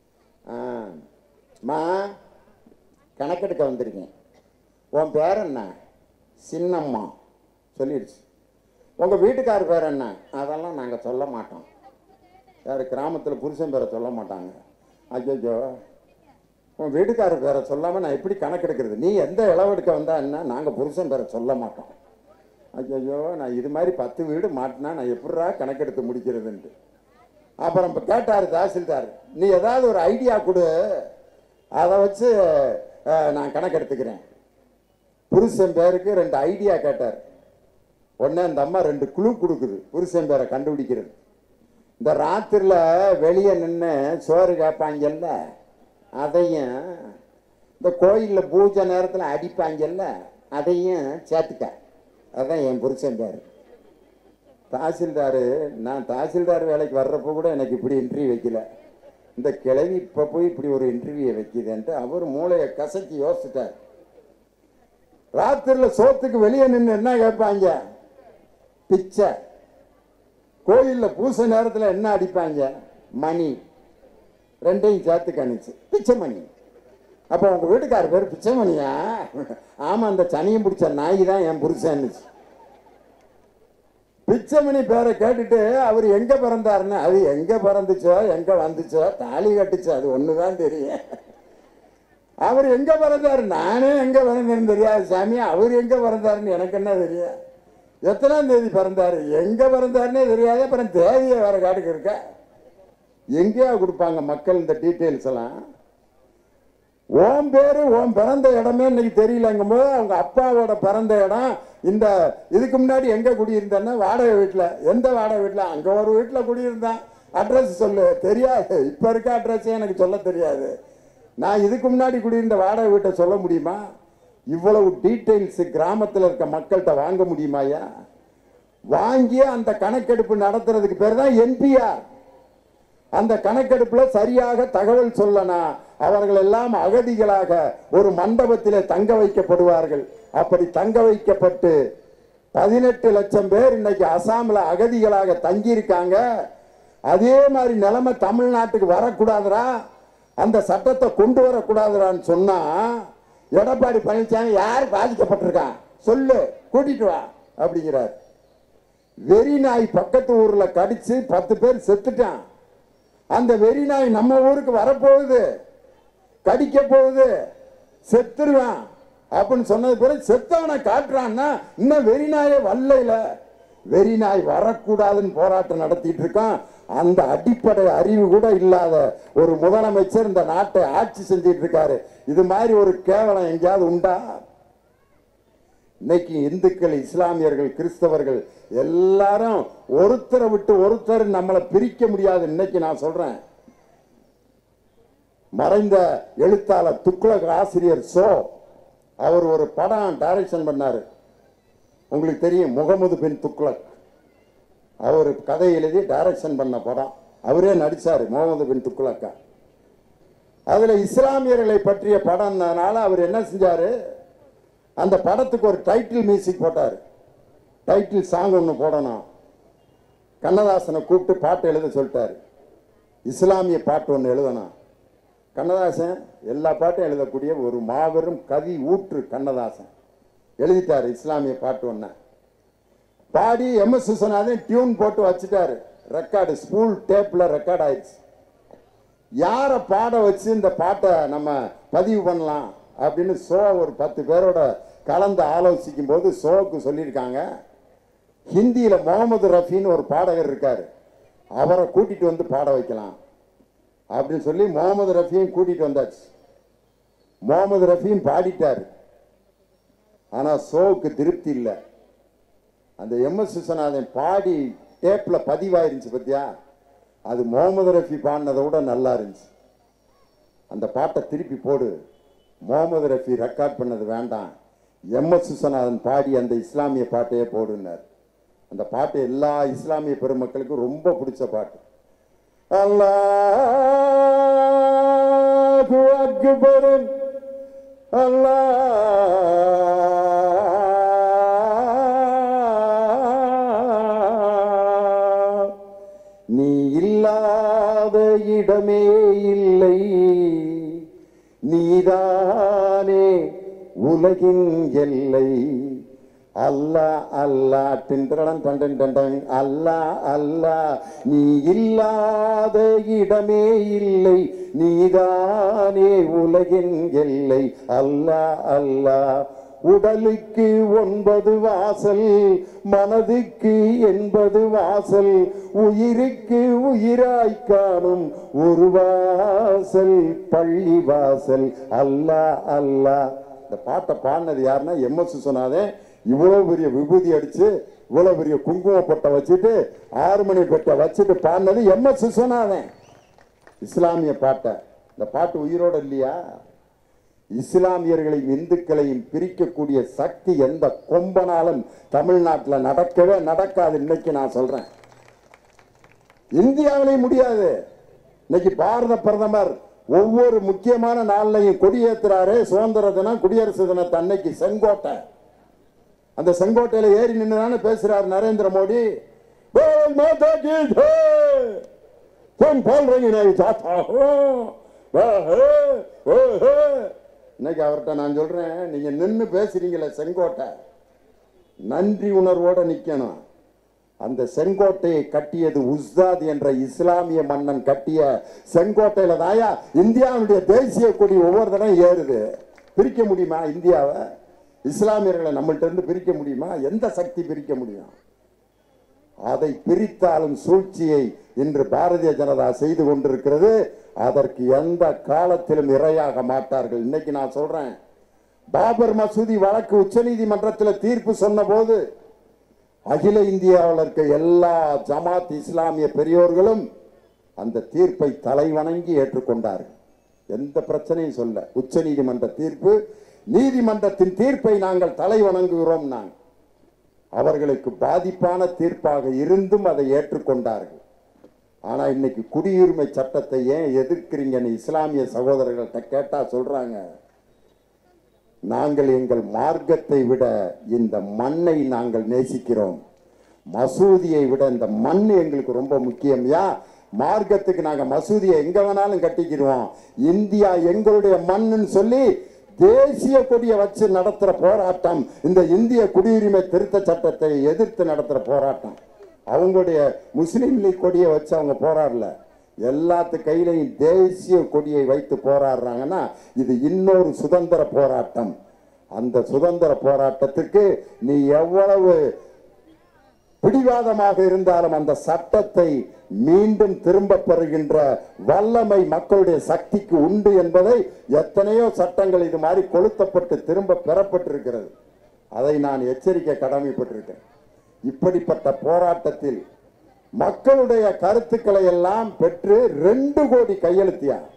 Speaker 1: மா கணக்கெடுக்க வந்திருக்கேன், உன் பேர் என்ன? சின்னம்மா. சொல்லிடுச்சு. உங்கள் வீட்டுக்கார் பேர் என்ன? அதெல்லாம் நாங்கள் சொல்ல மாட்டோம். யார் கிராமத்தில் புருஷன் பேரை சொல்ல மாட்டாங்க. ஐயோ, உன் வீட்டுக்காரர் பேரை சொல்லாமல் நான் எப்படி கணக்கெடுக்கிறது? நீ எந்த இளவெடுக்க வந்தா என்ன? நாங்கள் புருஷன் பேரை சொல்ல மாட்டோம். ஐயோ, நான் இது மாதிரி பத்து வீடு மாட்டினா நான் எப்படா கணக்கெடுத்து முடிக்கிறதுன்ட்டு. அப்புறம் இப்போ கேட்டார் தாசில்தார், நீ ஏதாவது ஒரு ஐடியா கொடு, அதை வச்சு நான் கணக்கெடுத்துக்கிறேன். புருஷன் பேருக்கு ரெண்டு ஐடியா கேட்டார். உடனே அந்த அம்மா ரெண்டு குழு கொடுக்குது புருஷன் பேரை கண்டுபிடிக்கிறது. இந்த ராத்திரில வெளியே நின்று சோறு கேட்பாங்கல்ல, அதையும் இந்த கோயிலில் பூஜை நேரத்தில் அடிப்பாங்கல்ல, அதையும் சேர்த்துக்க. அதுதான் என் புருஷன் பேர். தாசில்தார், நான் தாசில்தார் வேலைக்கு வர்றப்போ கூட எனக்கு இப்படி இன்டர்வியூ வைக்கல, இந்த கிழவி இப்போ போய் இப்படி ஒரு இன்டர்வியூ வைக்குதுன்ட்டு அவர் மூளையை கசக்கி யோசிச்சிட்டார். ராத்திரியில் சோத்துக்கு வெளியே நின்று என்ன கேட்பாங்க? பிச்சை. கோயிலில் பூசை நேரத்தில் என்ன அடிப்பாங்க? மணி. ரெண்டையும் சேர்த்து கணிச்சு பிச்சை மணி. அப்போ உங்கள் வீட்டுக்கார பேர் பிச்சை மணியா? ஆமாம், அந்த சனியும் பிடிச்ச நாய் தான் என் புருஷன்னுச்சு. பிச்சைமணி பேரை கேட்டுட்டு அவர் எங்கே பிறந்தாருன்னு, அது எங்கே பிறந்துச்சோ எங்கே வந்துச்சோ தாலி கட்டுச்சோ அது ஒன்று தான் தெரியும். அவர் எங்கே பிறந்தாரு, நானே எங்கே பிறந்தேன்னு தெரியாது சாமி, அவர் எங்கே பிறந்தாருன்னு எனக்கு என்ன தெரியும்? எத்தனாம் தேதி பிறந்தாரு, எங்கே பிறந்தாருன்னே தெரியாது. அப்புறம் தேதியை வேற காட்டுக்கு இருக்க எங்கேயா கொடுப்பாங்க மக்கள் இந்த டீட்டெயில்ஸ் எல்லாம்? ஓம் பேரு ஓம் பிறந்த இடமே இன்னைக்கு தெரியலங்கும் போது அவங்க அப்பாவோட பிறந்த இடம் இந்த இதுக்கு முன்னாடி எங்கே குடியிருந்தேன்னா வாடகை வீட்டில். எந்த வாடகை வீட்டில்? அங்கே ஒரு வீட்டில் குடியிருந்தேன். அட்ரஸ் சொல்லு, தெரியாது. இப்போ இருக்க அட்ரஸே எனக்கு சொல்ல தெரியாது. நான் இதுக்கு முன்னாடி குடியிருந்த வாடகை வீட்டை சொல்ல முடியுமா? இவ்வளவு டீட்டெயில்ஸ் கிராமத்தில் இருக்க மக்கள்கிட்ட வாங்க முடியுமாயா? வாங்கி அந்த கணக்கெடுப்பு நடத்துறதுக்கு பேர் தான் என்பிஆர். அந்த கணக்கெடுப்புல சரியாக தகவல் சொல்லனா அவர்கள் எல்லாம் அகதிகளாக ஒரு மண்டபத்திலே தங்க வைக்கப்படுவார்கள். அப்படி தங்க வைக்கப்பட்டு பதினெட்டு லட்சம் பேர் இன்னைக்கு அசாமில் அகதிகளாக தங்கி இருக்காங்க. அதே மாதிரி நிலைமை தமிழ்நாட்டுக்கு வரக்கூடாதுரா, அந்த சட்டத்தை கொண்டு வரக்கூடாதுரான்னு சொன்னா எடப்பாடி பழனிசாமி யார் பாதிக்கப்பட்டிருக்கான் சொல்லு, கூட்டிட்டு வா அப்படிங்கிறார். வெறி நாய் பக்கத்து ஊர்ல கடிச்சு பத்து பேர் செத்துட்டான். அந்த வெறி நாய் நம்ம ஊருக்கு வரப்போகுது, கடிக்க போகுது, செத்துருவான் அப்படின்னு சொன்னது பிறகு செத்தவனை காட்டுறான்னா இன்னும் வெறி நாயே வரல. வெறி நாய் வரக்கூடாதுன்னு போராட்டம் நடத்திட்டு இருக்கான். அந்த அடிப்படை அறிவு கூட இல்லாத ஒரு முதலமைச்சர் இந்த நாட்டை ஆட்சி செஞ்சிட்டு இருக்காரு. இது மாதிரி ஒரு கேவலம் எங்கேயாவது உண்டா? இன்னைக்கு இந்துக்கள், இஸ்லாமியர்கள், கிறிஸ்தவர்கள் எல்லாரும் ஒருத்தரை விட்டு ஒருத்தர் நம்மளை பிரிக்க முடியாது. இன்னைக்கு நான் சொல்றேன், மறைந்த எழுத்தாளர் துக்ளக் ஆசிரியர் சோ அவர் ஒரு படம் டைரக்ஷன் பண்ணாரு. உங்களுக்கு தெரியும், முகமது பின் துக்ளக். அவர் கதை எழுதி டைரக்ஷன் பண்ண படம், அவரே நடிச்சாரு முகமது பின் துக்ளக்கா. அதுல இஸ்லாமியர்களை பற்றிய படம்னால அவர் என்ன செஞ்சாரு, அந்த படத்துக்கு ஒரு டைட்டில் மியூசிக் போட்டார். டைட்டில் சாங் ஒன்று போடணும். கண்ணதாசனை கூப்பிட்டு பாட்டு எழுத சொல்லிட்டாரு. இஸ்லாமிய பாட்டு ஒன்று எழுதணும். கண்ணதாசன் எல்லா பாட்டும் எழுதக்கூடிய ஒரு மாபெரும் கவி ஊற்று கண்ணதாசன் எழுதிட்டாரு. இஸ்லாமிய பாட்டு ஒன்று பாடி எம் எஸ் விஸ்வநாதன் டியூன் போட்டு வச்சுட்டாரு. ரெக்கார்டு ஸ்பூல் டேப்ல ரெக்கார்ட் ஆயிடுச்சு. யாரை பாட வச்சு இந்த பாட்டை நம்ம பதிவு பண்ணலாம் அப்படின்னு சோ ஒரு பத்து பேரோட கலந்து ஆலோசிக்கும் போது சோவுக்கு சொல்லியிருக்காங்க, ஹிந்தியில முகமது ரஃபின்னு ஒரு பாடகர் இருக்காரு, அவரை கூட்டிட்டு வந்து பாட வைக்கலாம் அப்படின்னு சொல்லி முகமது ரஃபியும் கூட்டிட்டு வந்தாச்சு. முகமது ரஃபியும் பாடிட்டாரு. ஆனா சோவுக்கு திருப்தி இல்லை. அந்த எம் எஸ் விஸ்வநாதன் பாடி டேப்ல பதிவாயிருந்துச்சு பத்தியா, அது முகமது ரஃபி பாடினதை விட நல்லா இருந்துச்சு. அந்த பாட்டை திருப்பி போடு, முகமது ரஃபி ரெக்கார்ட் பண்ணது வேண்டாம், எம் எஸ் விஸ்வநாதன் பாடி அந்த இஸ்லாமிய பாட்டையே போடுனார். அந்த பாட்டு எல்லா இஸ்லாமிய பெருமக்களுக்கும் ரொம்ப பிடிச்ச பாட்டு. அல்லாஹு அக்பர் அல்லாஹ், நீ இல்லாத இடமே இல்லை, நீதானே உலகின் எல்லை. அல்லா அல்லா தின்றடன் தண்டன் தண்டன் அல்லா அல்லா, நீ இல்லாத இடமே இல்லை, நீதானே உலகின் எல்லை. அல்லா அல்லா, உடலுக்கு ஒன்பது வாசல், மனதுக்கு எண்பது வாசல், உயிருக்கு உயிராய் காணும் ஒரு வாசல் பள்ளி வாசல். அல்லா அல்லா. இந்த பாட்டை பாடினது யாருன்னா எம் எஸ் விஸ்வநாதன். இவ்வளவு பெரிய விபூதி அடிச்சு இவ்வளவு பெரிய குங்கும பொட்டை வச்சுட்டு ஆறு மணி பெட்டை வச்சுட்டு பாடினது எம் எஸ் விஸ்வநாதன். இஸ்லாமிய பாட்டை. இந்த பாட்டு உயிரோடு இல்லையா? இஸ்லாமியர்களையும் இந்துக்களையும் பிரிக்கக்கூடிய சக்தி எந்த கொம்பனாலும் தமிழ்நாட்டில் நடக்கவே நடக்காது. இன்னைக்கு நான் சொல்றேன், இந்தியாவிலையும் முடியாது. இன்னைக்கு பாரத பிரதமர் ஒவ்வொரு முக்கியமான நாள்லையும் கொடியேற்றுறாரு. சுதந்திர தினம், குடியரசு தினத்தை அன்னைக்கு செங்கோட்டை, அந்த செங்கோட்டையில ஏறி நின்று பேசுறாரு நரேந்திர மோடி. இன்னைக்கு அவர்கிட்ட நான் சொல்றேன், நீங்க நின்று பேசுறீங்களே செங்கோட்டை, நன்றி உணர்வோட நிக்கணும். அந்த செங்கோட்டையை கட்டியது உஸ்தாத் என்ற இஸ்லாமிய மன்னன் கட்டிய செங்கோட்டையில தாயா இந்தியாவுடைய தேசிய கொடி ஒவ்வொரு தடவை ஏறுது. பிரிக்க முடியுமா இந்தியாவை? இஸ்லாமியர்களை நம்மள்ட்ட இருந்து பிரிக்க முடியுமா? எந்த சக்தி பிரிக்க முடியும்? அதை பிரித்தாலும் சூழ்ச்சியை இன்று பாரதிய ஜனதா செய்து கொண்டிருக்கிறது. அதற்கு எந்த காலத்திலும் இரையாக மாட்டார்கள். இன்னைக்கு நான் சொல்றேன், பாபர் மசூதி வழக்கு உச்ச நீதிமன்றத்தில் தீர்ப்பு சொன்ன போது அகில இந்தியாவில் இருக்க எல்லா ஜமாத் இஸ்லாமிய பெரியோர்களும் அந்த தீர்ப்பை தலைவணங்கி ஏற்றுக்கொண்டார்கள். எந்த பிரச்சனையும் சொல்ல, உச்ச நீதிமன்ற தீர்ப்பு, நீதிமன்றத்தின் தீர்ப்பை நாங்கள் தலை வணங்குகிறோம். நாங்கள் அவர்களுக்கு பாதிப்பான தீர்ப்பாக இருந்தும் அதை ஏற்றுக்கொண்டார்கள். ஆனா இன்னைக்கு குடியுரிமை சட்டத்தை ஏன் எதிர்க்கிறீங்கன்னு இஸ்லாமிய சகோதரர்கள்ட்ட கேட்டா சொல்றாங்க, நாங்கள் எங்கள் மார்க்கத்தை விட இந்த மண்ணை நாங்கள் நேசிக்கிறோம், மசூதியை விட இந்த மண் எங்களுக்கு ரொம்ப முக்கியம். யா மார்க்கத்துக்கு நாங்க மசூதியை எங்க வேணாலும் கட்டிக்கிறோம், இந்தியா எங்களுடைய மண்ணுன்னு சொல்லி தேசிய கொடியை வச்சு நடத்துற போராட்டம் இந்த இந்திய குடியுரிமை திருத்த சட்டத்தை எதிர்த்து நடத்துற போராட்டம். அவங்களுடைய முஸ்லீம் லீக் கொடியை வச்சு அவங்க போராடல, எல்லாத்து கையிலையும் தேசிய கொடியை வைத்து போராடுறாங்கன்னா இது இன்னொரு சுதந்திர போராட்டம். அந்த சுதந்திர போராட்டத்துக்கு நீ எவ்வளவு பிடிவாதமாக இருந்தாலும் அந்த சட்டத்தை மீண்டும் திரும்ப பெறுகின்ற வல்லமை மக்களுடைய சக்திக்கு உண்டு என்பதை எத்தனையோ சட்டங்கள் இது மாதிரி கொளுத்தப்பட்டு திரும்ப பெறப்பட்டிருக்கிறது. அதை நான் எச்சரிக்கை கடமைப்பட்டிருக்கேன். இப்படிப்பட்ட போராட்டத்தில் மக்களுடைய கருத்துக்களை எல்லாம் பெற்று ரெண்டு கோடி கையெழுத்தியா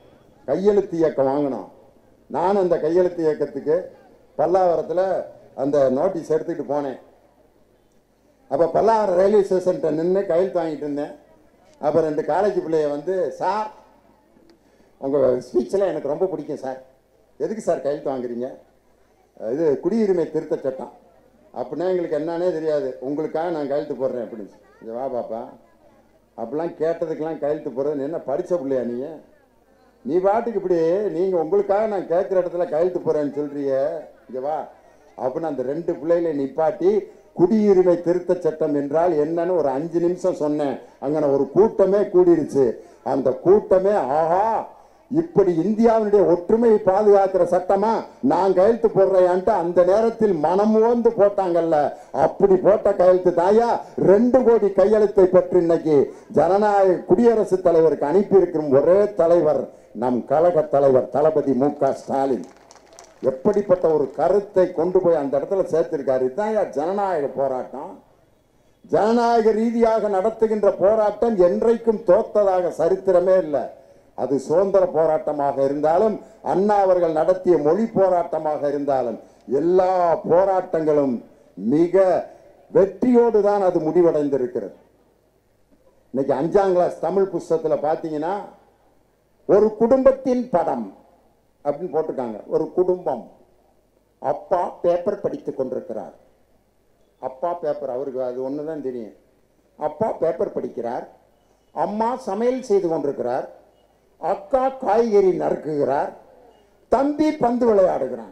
Speaker 1: கையெழுத்து இயக்கம் வாங்கினோம். நானும் அந்த கையெழுத்து இயக்கத்துக்கு பல்லாவரத்தில் அந்த நோட்டீஸ் எடுத்துக்கிட்டு போனேன். அப்போ பல்லாவரம் ரயில்வே ஸ்டேஷன்கிட்ட நின்று கையெழுத்து வாங்கிட்டு இருந்தேன். அப்போ ரெண்டு காலேஜ் பிள்ளைய வந்து, சார் உங்கள் ஸ்பீச்சில் எனக்கு ரொம்ப பிடிக்கும் சார், எதுக்கு சார் கையெழுத்து வாங்குறீங்க? இது குடியுரிமை திருத்த சட்டம் அப்படின்னா எங்களுக்கு என்னன்னே தெரியாது, உங்களுக்காக நான் கையெழுத்து போடுறேன் அப்படின்னு. இங்கே வா பாப்பா, அப்படிலாம் கேட்டதுக்கெல்லாம் கையெழுத்து போடுறது என்ன படித்த பிள்ளையா நீ? நீ பாட்டுக்கு இப்படி நீங்கள் உங்களுக்காக நான் கேட்குற இடத்துல கையெழுத்து போடுறேன்னு சொல்கிறிய, இங்கே வா அப்படின்னு அந்த ரெண்டு பிள்ளைகளை நிப்பாட்டி குடியுரிமை திருத்த சட்டம் என்றால் என்னன்னு ஒரு அஞ்சு நிமிஷம் சொன்னேன். அங்கே ஒரு கூட்டமே கூடிருச்சு. அந்த கூட்டமே ஆஹா, இப்படி இந்தியாவினுடைய ஒற்றுமையை பாதுகாக்கிற சட்டமா நான் கையெழுத்து போடுறேன்ட்டு அந்த நேரத்தில் மனமோந்து போட்டாங்கல்ல, அப்படி போட்ட கையெழுத்து தாயா ரெண்டு கோடி கையெழுத்தை பற்றி இன்னைக்கு ஜனநாயக குடியரசுத் தலைவருக்கு அனுப்பி இருக்கும் ஒரே தலைவர் நம் கழக தலைவர் தளபதி மு க ஸ்டாலின். எப்படிப்பட்ட ஒரு கருத்தை கொண்டு போய் அந்த இடத்துல சேர்த்திருக்காரு. இதுதான் ஜனநாயக போராட்டம். ஜனநாயக ரீதியாக நடத்துகின்ற போராட்டம் என்றைக்கும் தோத்ததாக சரித்திரமே இல்லை. அது சுதந்திர போராட்டமாக இருந்தாலும், அண்ணா அவர்கள் நடத்திய மொழி போராட்டமாக இருந்தாலும், எல்லா போராட்டங்களும் மிக வெற்றியோடு தான் அது முடிவடைந்திருக்கிறது. இன்னைக்கு அஞ்சாம் கிளாஸ் தமிழ் புஸ்தகத்தில் பார்த்தீங்கன்னா ஒரு குடும்பத்தின் படம் அப்படின்னு போட்டிருக்காங்க. ஒரு குடும்பம், அப்பா பேப்பர் படித்துக் கொண்டிருக்கிறார். அப்பா பேப்பர், அவருக்கு அது ஒன்று தான் தெரியும். அப்பா பேப்பர் படிக்கிறார், அம்மா சமையல் செய்து கொண்டிருக்கிறார், அக்கா காய்கறி நறுக்குகிறார், தம்பி பந்து விளையாடுகிறான்.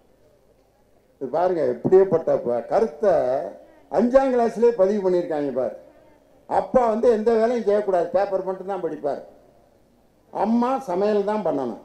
Speaker 1: இது பாருங்க, எப்படியேப்பட்ட கருத்தை அஞ்சாம் கிளாஸ்லேயே பதிவு பண்ணியிருக்காங்க பாரு. அப்பா வந்து எந்த வேலையும் செய்யக்கூடாது, பேப்பர் மட்டும் தான் படிப்பார். அம்மா சமையல் தான் பண்ணணும்,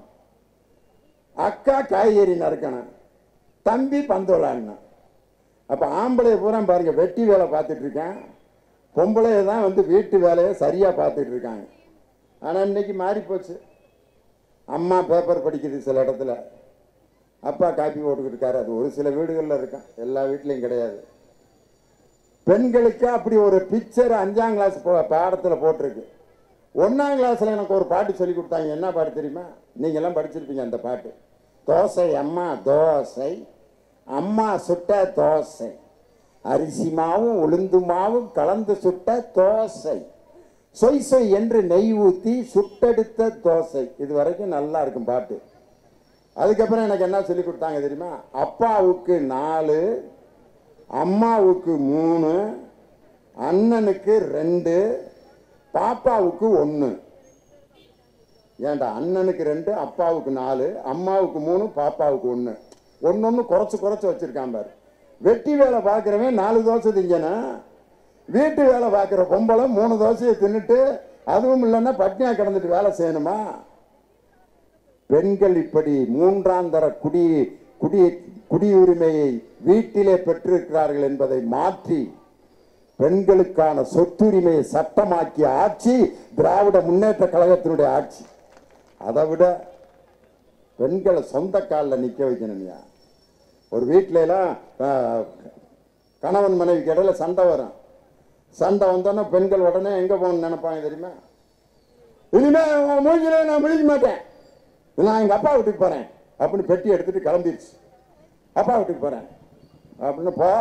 Speaker 1: அக்கா காய்கறி நறுக்கணும், தம்பி பந்து விளையாடணும். அப்போ ஆம்பளை பூரா பாருங்க வெட்டி வேலை பார்த்துட்டு இருக்கேன், பொம்பளைய தான் வந்து வீட்டு வேலையை சரியாக பார்த்துட்டு இருக்காங்க. ஆனால் இன்னைக்கு மாறி போச்சு. அம்மா பேப்பர் படிக்குது சில இடத்துல, அப்பா காப்பி போட்டுக்கிட்டு இருக்காரு. அது ஒரு சில வீடுகளில் இருக்கும், எல்லா வீட்லையும் கிடையாது. பெண்களுக்கு அப்படி ஒரு பிக்சர் அஞ்சாம் கிளாஸ் பாடத்தில் போட்டிருக்கு. ஒன்றாம் கிளாஸில் எனக்கு ஒரு பாட்டு சொல்லி கொடுத்தாங்க. என்ன பாட்டு தெரியுமா? நீங்கள்லாம் படிச்சிருப்பீங்க அந்த பாட்டு. தோசை அம்மா தோசை, அம்மா சுட்ட தோசை, அரிசி மாவும் உளுந்து மாவும் கலந்து சுட்ட தோசை, சொய் சொய் என்று நெய் ஊற்றி சுட்டெடுத்த தோசை. இது வரைக்கும் நல்லா இருக்கும் பாட்டு. அதுக்கப்புறம் எனக்கு என்ன சொல்லி கொடுத்தாங்க தெரியுமா? அப்பாவுக்கு நாலு, அம்மாவுக்கு மூணு, அண்ணனுக்கு ரெண்டு, பாப்பாவுக்கு ஒன்று. ஏன்டா அண்ணனுக்கு ரெண்டு, அப்பாவுக்கு நாலு, அம்மாவுக்கு மூணு, பாப்பாவுக்கு ஒன்று. ஒன்று ஒன்று குறைச்சி குறைச்சி வச்சிருக்கான் பாரு. வெட்டி வேலை பார்க்குறவன் நாலு தோசை திங்கணும், வீட்டு வேலை பார்க்குற பொம்பளை மூணு தோசையை தின்னுட்டு அதுவும் இல்லைன்னா பட்னியாக கிடந்துட்டு வேலை செய்யணுமா? பெண்கள் இப்படி மூன்றாம் தர குடி குடி குடியுரிமையை வீட்டிலே பெற்றிருக்கிறார்கள் என்பதை மாற்றி பெண்களுக்கான சொத்துரிமையை சட்டமாக்கிய ஆட்சி திராவிட முன்னேற்ற கழகத்தினுடைய ஆட்சி. அதை விட பெண்களை சொந்த காலில் நிற்க வைக்கணும்யா. ஒரு வீட்டிலலாம் கணவன் மனைவிக்கு இடையில சண்டை வரும். சண்டை வந்தோன்னா பெண்கள் உடனே எங்கே போகணும்னு நினைப்பாங்க தெரியுமா? இனிமே மூஞ்சிலே நான் முழிக்க மாட்டேன், நான் எங்கள் அப்பா வீட்டுக்கு போகிறேன் அப்படின்னு பெட்டி எடுத்துட்டு கிளம்பிடுச்சு. அப்பா வீட்டுக்கு போகிறேன் அப்படின்னு போ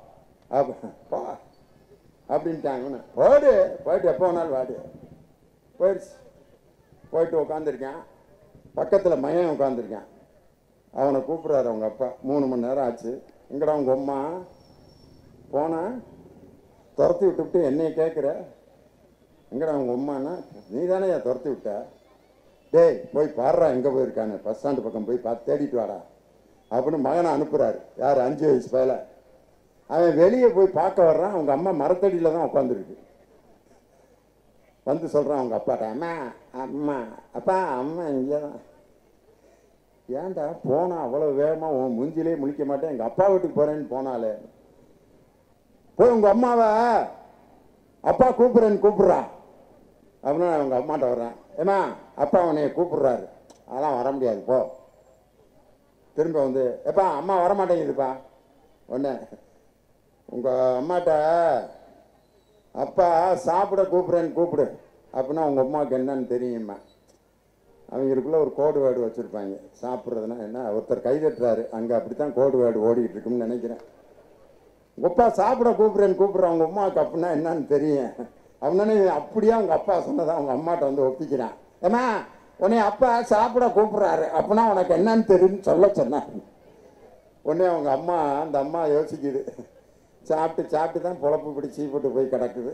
Speaker 1: போ அப்படின்ட்டாங்க. போடு போயிட்டு எப்போ வேணாலும் வாடு. போயிடுச்சு. போயிட்டு உட்காந்துருக்கேன், பக்கத்தில் மையன் உட்காந்துருக்கேன். அவனை கூப்பிட்றாரு அவங்க அப்பா. மூணு மணி நேரம் ஆச்சு. எங்கடா உங்கள் அம்மா போனால் துரத்தி விட்டுவிட்டு என்னைய கேட்குற, எங்கடா உங்கள் அம்மானா? நீ தானே ஏன் துரத்தி விட்ட? டேய் போய் பாடுறா எங்கே போயிருக்கானு, பஸ் ஸ்டாண்டு பக்கம் போய் பார்த்து தேடிட்டு வாடா அப்படின்னு மகனை அனுப்புகிறாரு. யார்? அஞ்சு வயசு பையல. அவன் வெளியே போய் பார்க்க வர்றான். அவங்க அம்மா மரத்தடியில் தான் உட்காந்துருக்கு. வந்து சொல்கிறான் அவங்க அப்பாட்ட, அம்மா அம்மா அப்பா அம்மா இங்கே தான். ஏன்டா போனா அவ்வளோ வேகமாக உன் மூஞ்சிலே முழிக்க மாட்டேன், எங்கள் அப்பா வீட்டுக்கு போகிறேன்னு போனாலே. போய் உங்கள் அம்மாவை அப்பா கூப்பிட்றேன்னு கூப்பிட்றா அப்படின்னா அவங்க அம்மாட்ட வர்றேன். ஏமா அப்பா அவனைய கூப்பிட்றாரு. அதெல்லாம் வர முடியாது போ. திரும்ப வந்து எப்பா அம்மா வரமாட்டேங்குதுப்பா. ஒன்று உங்கள் அம்மாட்ட அப்பா சாப்பிட கூப்பிட்றேன்னு கூப்பிடு அப்படின்னா உங்கள் அம்மாவுக்கு என்னன்னு தெரியுமா? அவங்களுக்குள்ள ஒரு கோடு வேர்டு வச்சுருப்பாங்க. சாப்பிட்றதுனா என்ன, ஒருத்தர் கை தட்டுறாரு, அங்கே அப்படி தான் கோடு வேர்டு ஓடிக்கிட்டு இருக்குன்னு நினைக்கிறேன். உங்கள் அப்பா சாப்பிட கூப்பிட்றேன்னு கூப்பிட்ற அவங்க அம்மாவுக்கு அப்படின்னா என்னன்னு தெரியும். அவனே அப்படியே அவங்க அப்பா சொன்னதான் அவங்க அம்மாட்ட வந்து ஒப்பிக்கிறான். ஏம்மா உன்னை அப்பா சாப்பிட கூப்பிட்றாரு அப்படின்னா உனக்கு என்னன்னு தெரியும்னு சொல்ல சொன்னான். உடனே அவங்க அம்மா அந்த அம்மா யோசிக்குது, சாப்பிட்டு சாப்பிட்டு தான் பொழப்பு இப்படி சீப்பிட்டு போய் கிடக்குது.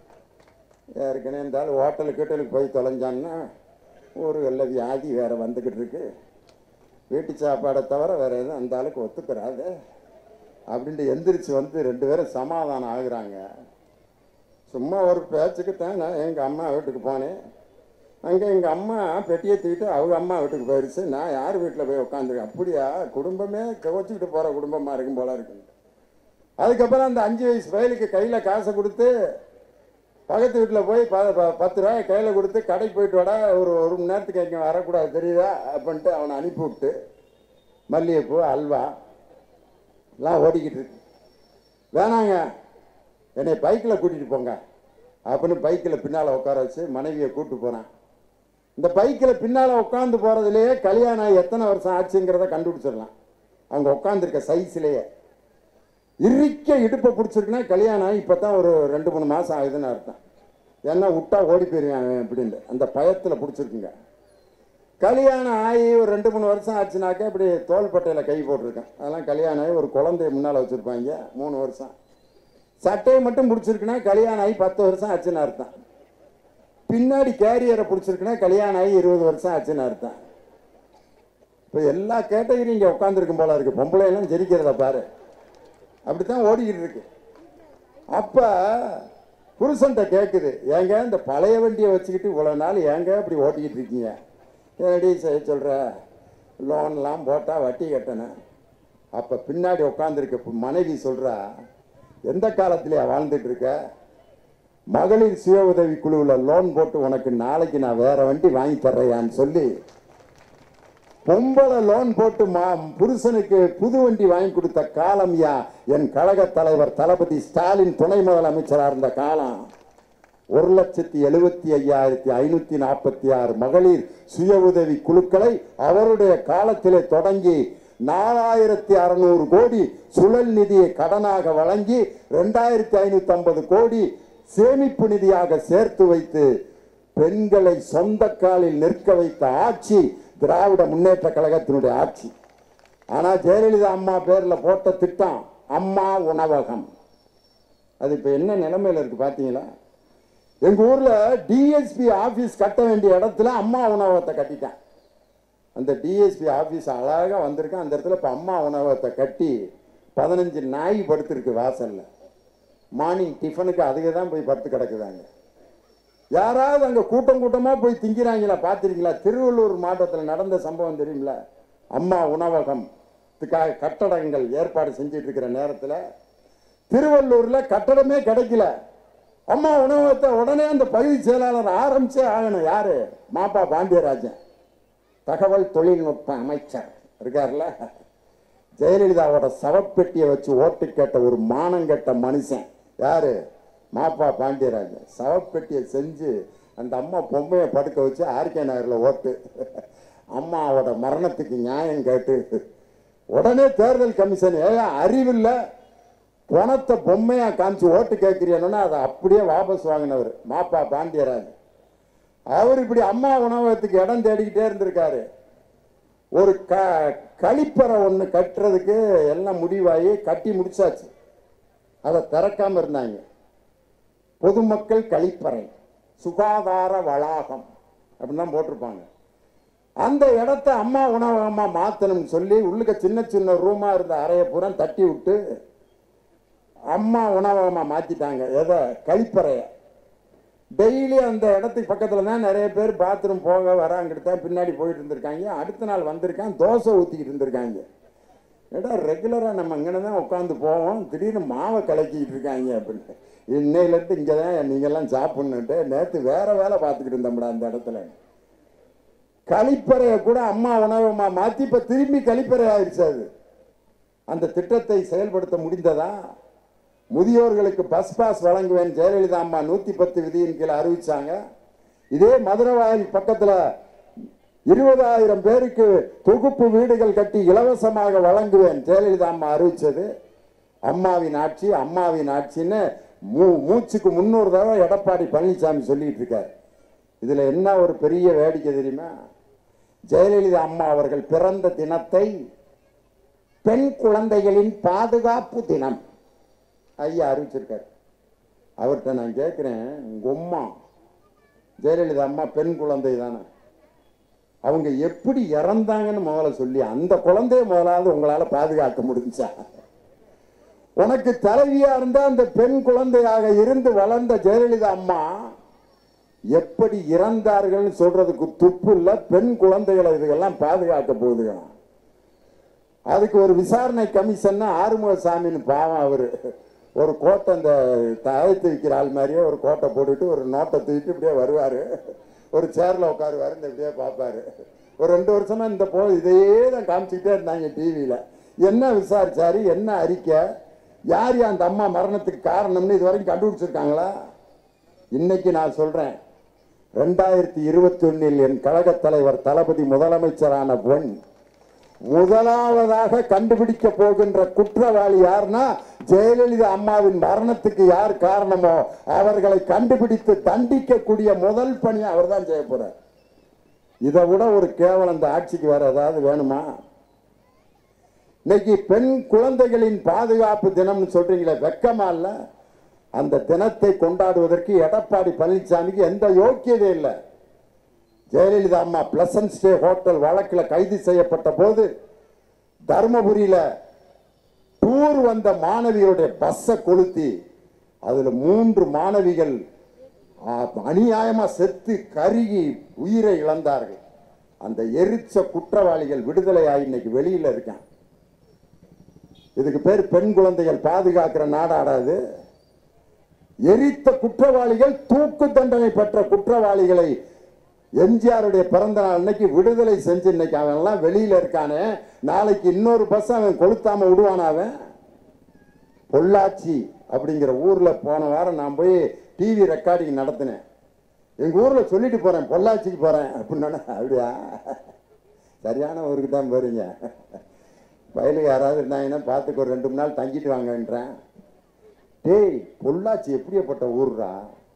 Speaker 1: ஏற்கனவே இருந்தாலும் ஹோட்டலுக்கு கீட்டலுக்கு போய் தொலைஞ்சான்னா ஊருகளில் வியாதி வேறு வந்துக்கிட்டு இருக்கு, வீட்டு சாப்பாடை தவிர வேறு எதுவும் அந்த ஆளுக்கு ஒத்துக்கிறாது அப்படின்ட்டு எந்திரிச்சு வந்து ரெண்டு பேரும் சமாதானம் ஆகுறாங்க. சும்மா ஒரு பேச்சுக்கு தான் நான் எங்கள் அம்மா வீட்டுக்கு போனேன். அங்கே எங்கள் அம்மா பெட்டியை தூக்கிட்டு அவங்க அம்மா வீட்டுக்கு போயிடுச்சு, நான் யார் வீட்டில் போய் உட்காந்துருக்கேன். அப்படியா, குடும்பமே கவச்சிக்கிட்டு போகிற குடும்பமாக இருக்கும் போல இருக்கு. அதுக்கப்புறம் அந்த அஞ்சு வயசு வயலுக்கு கையில் காசை கொடுத்து பக்கத்து வீட்டில் போய் ப பத்து ரூபாய் கையில் கொடுத்து கடைக்கு போயிட்டு வாடா, ஒரு ஒரு மணி நேரத்துக்கு இங்கே வரக்கூடாது தெரியுதா அப்படின்ட்டு அவனை அனுப்பி விட்டு மல்லிகைப்பூ அல்வா எல்லாம் ஓடிக்கிட்டு இருக்கு. வேணாங்க என்னை பைக்கில் கூட்டிகிட்டு போங்க அப்படின்னு பைக்கில் பின்னால் உட்கார வச்சு மனைவியை கூப்பிட்டு போனான். இந்த பைக்கில் பின்னால் உட்காந்து போகிறதுலையே கல்யாணம் எத்தனை வருஷம் ஆச்சுங்கிறத கண்டுபிடிச்சிடலாம். அவங்க உட்காந்துருக்க சைஸ்லேயே இறுக்க இடுப்பை பிடிச்சிருக்குன்னா கல்யாணம் ஆகி இப்போ தான் ஒரு ரெண்டு மூணு மாதம் ஆகுதுன்னு அர்த்தம். ஏன்னா விட்டா ஓடி போயிருவாங்க அப்படின்ட்டு அந்த பயத்தில் பிடிச்சிருக்குங்க. கல்யாணம் ஆகி ஒரு ரெண்டு மூணு வருஷம் ஆச்சுனாக்கா இப்படி தோள்பட்டையில் கை போட்டிருக்கேன். அதெல்லாம் கல்யாணம் ஆகி ஒரு குழந்தைய முன்னால் வச்சுருப்பாங்க மூணு வருஷம். சட்டையை மட்டும் பிடிச்சிருக்குன்னா கல்யாணம் ஆகி பத்து வருஷம் ஆச்சுன்னு அர்த்தம். பின்னாடி கேரியரை பிடிச்சிருக்குன்னா கல்யாணம் ஆகி இருபது வருஷம் ஆச்சுன்னு அர்த்தம். இப்போ எல்லா கேட்டகரியும் இங்கே உட்காந்துருக்கும் போல இருக்குது. பொம்பளையெல்லாம் ஜெரிக்கிறத பாரு, அப்படித்தான் ஓடிக்கிட்டு இருக்கு. அப்போ புருஷன்ட்ட கேட்குது, ஏங்க இந்த பழைய வண்டியை வச்சுக்கிட்டு இவ்வளோ நாள் ஏங்க அப்படி ஓட்டிக்கிட்டு இருக்கீங்க, ஏடி செய்ய சொல்கிற, லோன்லாம் போட்டால் வட்டி கட்டணும். அப்போ பின்னாடி உட்காந்துருக்க மனைவி சொல்கிறா, எந்த காலத்திலேயே வாழ்ந்துட்டு இருக்க, மகளிர் சுய உதவி குழுவில் லோன் போட்டு உனக்கு நாளைக்கு நான் வேற வண்டி வாங்கி தர்றையான்னு சொல்லி பொம்பளை லோன் போட்டு மா புருஷனுக்கு புது வண்டி வாங்கி கொடுத்த காலம் யா என் கழக தலைவர் தளபதி ஸ்டாலின் துணை முதலமைச்சராக இருந்த காலம். ஒரு லட்சத்தி எழுபத்தி ஐயாயிரத்தி ஐநூத்தி நாற்பத்தி ஆறு மகளிர் சுய உதவி குழுக்களை அவருடைய காலத்திலே தொடங்கி நாலாயிரத்தி அறுநூறு கோடி சுழல் நிதியை கடனாக வழங்கி ரெண்டாயிரத்தி ஐநூத்தி ஐம்பது கோடி சேமிப்பு நிதியாக சேர்த்து வைத்து பெண்களை சொந்த காலில் நிற்க வைத்த ஆட்சி திராவிட முன்னேற்ற கழகத்தினுடைய ஆட்சி. ஆனா ஜெயலலிதா அம்மா பேர்ல போட்ட திட்டம் அம்மா உணவகம், அது இப்ப என்ன நிலைமையில இருக்கு பாத்தீங்களா? எங்க ஊர்ல டிஎஸ்பி ஆபீஸ் கட்ட வேண்டிய இடத்துல அம்மா உணவகத்தை கட்டிட்டேன். அந்த டிஎஸ்பி ஆபீஸ் அழகா வந்திருக்கேன். அந்த இடத்துல இப்ப அம்மா உணவகத்தை கட்டி பதினஞ்சு நாய் படுத்திருக்கு வாசல்ல. மார்னிங் டிஃபனுக்கு அதுக்கு தான் போய் படுத்து கிடக்குதாங்க. யாராவது அங்கே கூட்டம் கூட்டமாக போய் திங்கிறாங்களா பார்த்துருக்கீங்களா? திருவள்ளூர் மாவட்டத்தில் நடந்த சம்பவம் தெரியுங்களா? அம்மா உணவகம் கட்டடங்கள் ஏற்பாடு செஞ்சிட்டு இருக்கிற நேரத்தில் திருவள்ளூரில் கட்டடமே கிடைக்கல. அம்மா உணவகத்தை உடனே அந்த பகுதி செயலாளர் ஆரம்பிச்சே ஆகணும். யாரு? மாப்பா பாண்டியராஜன், தகவல் தொழில்நுட்ப அமைச்சர் இருக்கார்ல. ஜெயலலிதாவோட சவப்பெட்டியை வச்சு ஓட்டு கேட்ட ஒரு மானங்கெட்ட மனுஷன் யாரு? மாப்பா பாண்டியராஜன். சவப்பெட்டியை செஞ்சு அந்த அம்மா பொம்மையை படுக்க வச்சு ஆர்கே நகரில் ஓட்டு அம்மாவோட மரணத்துக்கு நியாயம் கேட்டு உடனே தேர்தல் கமிஷன் ஏன் அறிவில்லை பணத்தை பொம்மையா காமிச்சு ஓட்டு கேட்கிறீங்கன்னா அதை அப்படியே வாபஸ் வாங்கினவர் மாப்பா பாண்டியராஜன். அவர் இப்படி அம்மா உணவகத்துக்கு இடம் தேடிக்கிட்டே இருந்திருக்காரு. ஒரு க கழிப்பறை ஒன்று கட்டுறதுக்கு எல்லாம் முடிவாகி கட்டி முடிச்சாச்சு. அதை திறக்காம இருந்தாங்க. பொதுமக்கள் கழிப்பறை சுகாதார வளாகம் அப்படின்னு தான் போட்டிருப்பாங்க. அந்த இடத்த அம்மா உணவகமா மாத்தணும்னு சொல்லி உள்ளுக்க சின்ன சின்ன ரூமா இருந்த அறைய பூரா தட்டி விட்டு அம்மா உணவகமா மாத்திட்டாங்க. எதை? கழிப்பறைய. டெய்லி அந்த இடத்துக்கு பக்கத்துல தான் நிறைய பேர் பாத்ரூம் போக வராங்கிட்டு தான் பின்னாடி போயிட்டு இருந்திருக்காங்க. அடுத்த நாள் வந்திருக்கான், தோசை ஊத்திக்கிட்டு இருந்திருக்காங்க. ஏடா ரெகுலரா நம்ம இங்கே தான் உட்காந்து போவோம், திடீர்னு மாவை கலக்கிட்டு இருக்காங்க அப்படின்னு. இன்னையிலேருந்து இங்கே தான் நீங்கள்லாம் சாப்பிட்ணுன்ட்டு நேற்று வேற வேலை பார்த்துக்கிட்டு இருந்தோம்டா அந்த இடத்துல. கழிப்பறையை கூட அம்மா உணவகமா மாற்றி இப்போ திரும்பி கழிப்பறை ஆயிடுச்சு. அது அந்த திட்டத்தை செயல்படுத்த முடிந்ததா? முதியோர்களுக்கு பஸ் பாஸ் வழங்குவேன் ஜெயலலிதா அம்மா நூற்றி பத்து விதியின் கீழே அறிவிச்சாங்க. இதே மதுரை வாயில் பக்கத்தில் இருபதாயிரம் பேருக்கு தொகுப்பு வீடுகள் கட்டி இலவசமாக வழங்குவேன் ஜெயலலிதா அம்மா அறிவிச்சது. அம்மாவின் ஆட்சி அம்மாவின் ஆட்சின்னு மூ மூச்சுக்கு முன்னூறு தடவை எடப்பாடி பழனிசாமி சொல்லிட்டு இருக்கார். இதுல என்ன ஒரு பெரிய வேடிக்கை தெரியுமா? ஜெயலலிதா அம்மா அவர்கள் பிறந்த தினத்தை பெண் குழந்தைகளின் பாதுகாப்பு தினம் ஐயா அறிவிச்சிருக்கார். அவர்கிட்ட நான் கேட்கிறேன், உங்க அம்மா ஜெயலலிதா அம்மா பெண் குழந்தை தானே, அவங்க எப்படி இறந்தாங்கன்னு முதல்ல சொல்லி அந்த குழந்தைய முதலாவது உங்களால பாதுகாக்க முடிஞ்சா? உனக்கு தலைவியா இருந்தா அந்த பெண் குழந்தையாக இருந்து வளர்ந்த ஜெயலலிதா அம்மா எப்படி இறந்தார்கள் சொல்றதுக்கு துப்பு இல்ல. பெண் குழந்தைகளை இதுக்கெல்லாம் பாதுகாக்க போகுதுங்க. அதுக்கு ஒரு விசாரணை கமிஷன் ஆறுமுகசாமின்னு பாவம் அவரு ஒரு கோட்டை இந்த தயத்து வைக்கிற ஆள் மாதிரியே ஒரு கோட்டை போட்டுட்டு ஒரு நோட்டை தூக்கிட்டு இப்படியே வருவாரு, ஒரு சேர்ல உட்காருவாரு, இந்த இப்படியே பார்ப்பாரு. ஒரு ரெண்டு வருஷமா இந்த போ இதையே தான் காமிச்சுக்கிட்டே இருந்தாங்க டிவியில. என்ன விசாரிச்சாரு, என்ன அறிக்கை, யார் அந்த அம்மா மரணத்துக்கு காரணம்னு இது வரைக்கும் கண்டுபிடிச்சிருக்காங்களா? இன்னைக்கு நான் சொல்றேன், ரெண்டாயிரத்தி இருபத்தி ஒன்னில் என் கழக தலைவர் தளபதி முதலமைச்சரான பொன் முதலாவதாக கண்டுபிடிக்க போகின்ற குற்றவாளி யாருன்னா ஜெயலலிதா அம்மாவின் மரணத்துக்கு யார் காரணமோ அவர்களை கண்டுபிடித்து தண்டிக்கக்கூடிய முதல் பணி அவர் தான் செய்ய போறார். இதை விட ஒரு கேவலம் இந்த ஆட்சிக்கு வேற ஏதாவது வேணுமா? இன்னைக்கு பெண் குழந்தைகளின் பாதுகாப்பு தினம்னு சொல்றீங்களே, வெக்கமா இல்ல? அந்த தினத்தை கொண்டாடுவதற்கு எடப்பாடி பழனிசாமிக்கு எந்த யோக்கியதே இல்லை. ஜெயலலிதா அம்மா பிளசன்ட் ஸ்டே ஹோட்டல் வழக்கில் கைது செய்யப்பட்ட போது தர்மபுரியில டூர் வந்த மாணவிகளுடைய பஸ்ஸை கொளுத்தி அதுல மூன்று மாணவிகள் அநியாயமா செத்து கருகி உயிரை இழந்தார்கள். அந்த எரிச்ச குற்றவாளிகள் விடுதலையாகி இன்னைக்கு வெளியில இருக்கான். இதுக்கு பேர் பெண் குழந்தைகள் பாதுகாக்கிற நாடாடாது. எரித்த குற்றவாளிகள், தூக்கு தண்டனை பெற்ற குற்றவாளிகளை எம்ஜிஆருடைய பிறந்த நாள் அன்னைக்கு விடுதலை செஞ்சு இன்னைக்கு அவன் எல்லாம் வெளியில இருக்கானே, நாளைக்கு இன்னொரு பஸ் அவன் கொளுத்தாம விடுவான். அவன் பொள்ளாச்சி அப்படிங்கிற ஊர்ல போன வாரம் நான் போய் டிவி ரெக்கார்டிங் நடத்தினேன். எங்க ஊர்ல சொல்லிட்டு போறேன், பொள்ளாச்சிக்கு போறேன் அப்படின்னா, அப்படியா சரியான ஊருக்கு தான் போறீங்க, வயலுக்கு யாராவது இருந்தாங்கன்னா பார்த்துக்கு ஒரு ரெண்டு மூணு நாள் தங்கிட்டு வாங்கன்றேன். டேய், பொள்ளாச்சி எப்படியப்பட்ட ஊர்ரா?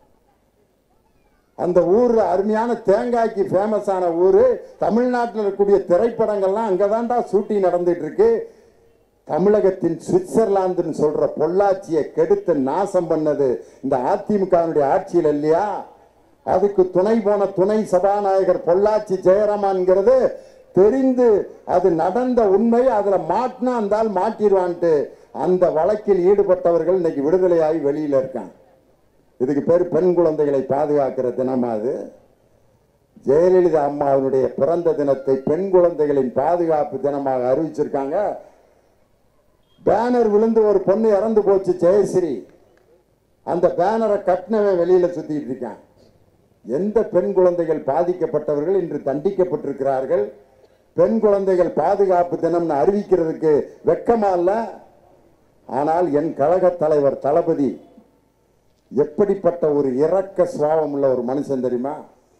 Speaker 1: அந்த ஊர் அருமையான தேங்காய்க்கு ஃபேமஸான ஊரு. தமிழ்நாட்டில் இருக்கக்கூடிய திரைப்படங்கள்லாம் அங்கதான்டா ஷூட்டிங் நடந்துட்டு இருக்கு. தமிழகத்தின் சுவிட்சர்லாந்துன்னு சொல்ற பொள்ளாச்சியை கெடுத்து நாசம் பண்ணது இந்த அதிமுகவினுடைய ஆட்சியில் இல்லையா? அதுக்கு துணை போன துணை சபாநாயகர் பொள்ளாச்சி ஜெயராமன்ங்கிறது தெரிந்து அது நடந்த உண்மை. அதுல மாட்டினா அந்த மாட்டிடுவான்ட்டு அந்த வழக்கில் ஈடுபட்டவர்கள் இன்னைக்கு விடுதலையாகி வெளியில இருக்காங்க. இதுக்கு பேர் பெண் குழந்தைகளை பாதுகாக்கிற தினமா? அது ஜெயலலிதா அம்மாவுடைய பிறந்த தினத்தை பெண் குழந்தைகளின் பாதுகாப்பு தினமாக அறிவிச்சிருக்காங்க. பேனர் விழுந்து ஒரு பொண்ணு இறந்து போச்சு, ஜெயஸ்ரீ. அந்த பேனரை கட்டினவன் வெளியில சுத்திட்டு இருக்கான். எந்த பெண் குழந்தைகள் பாதிக்கப்பட்டவர்கள் இன்று தண்டிக்கப்பட்டிருக்கிறார்கள்? பெண் குழந்தைகள் பாதுகாப்பு தினம்னு அறிவிக்கிறதுக்கு வெக்கமா இல்ல? ஆனால் என் கழக தலைவர் தளபதி எப்படிப்பட்ட ஒரு இரக்க சுபாவம் உள்ள ஒரு மனுஷன் தெரியுமா?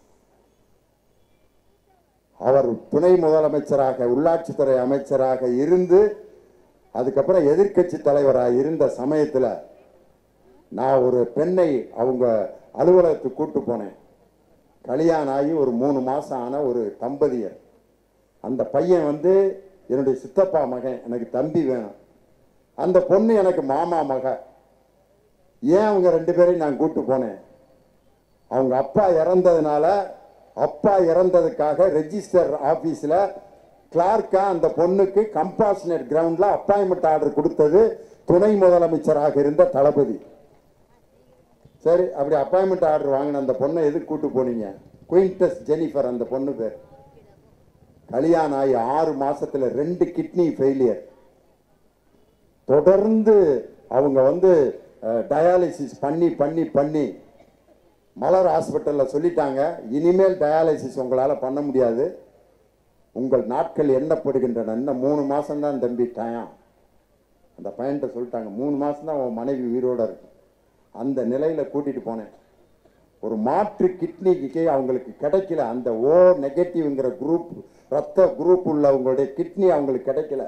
Speaker 1: அவர் துணை முதலமைச்சராக, உள்ளாட்சித்துறை அமைச்சராக இருந்து அதுக்கப்புறம் எதிர்கட்சி தலைவராக இருந்த சமயத்தில் நான் ஒரு பெண்ணை அவங்க அலுவலகத்துக்கு கூட்டு போனேன். கல்யாணம் ஆகி ஒரு மூணு மாசம் ஆன ஒரு தம்பதியர். அந்த பையன் வந்து என்னுடைய சித்தப்பா மகன், எனக்கு தம்பி வேணும். அந்த பொண்ணு எனக்கு மாமா மக. ஏன் அவங்க ரெண்டு பேரையும் நான் கூட்டு போனேன்? அவங்க அப்பா இறந்ததுனால, அப்பா இறந்ததுக்காக ரெஜிஸ்டர் ஆபீஸ்ல கிளார்க்கா அந்த பொண்ணுக்கு கம்பாஷனேட் கிரவுண்ட்ல அப்பாயின்மெண்ட் ஆர்டர் கொடுத்தது துணை முதலமைச்சராக இருந்த தளபதி. சரி, அப்படி அப்பாயின்மெண்ட் ஆர்டர் வாங்கின அந்த பொண்ணை எதுக்கு கூட்டு போனீங்க? குயின்டஸ் ஜெனிஃபர் அந்த பொண்ணு பேர். கல்யாணம் ஆகி ஆறு மாசத்துல ரெண்டு கிட்னி ஃபெயிலியர். தொடர்ந்து அவங்க வந்து டயாலிசிஸ் பண்ணி பண்ணி பண்ணி மலர் ஹாஸ்பிட்டலில் சொல்லிட்டாங்க, இனிமேல் டயாலிசிஸ் உங்களால் பண்ண முடியாது, உங்கள் நாட்கள் எண்ணப்படுகின்றன. இன்னும் மூணு மாதம் தான் தம்பி டயம். அந்த பையன்கிட்ட சொல்லிட்டாங்க, மூணு மாதம் தான் உன் மனைவி உயிரோடு இருக்கு. அந்த நிலையில் கூட்டிகிட்டு போனேன். ஒரு மாற்று கிட்னிக்கு அவங்களுக்கு கிடைக்கல. அந்த ஓ நெகட்டிவ்ங்கிற குரூப் ரத்த குரூப் உள்ளவங்களுடைய கிட்னி அவங்களுக்கு கிடைக்கல.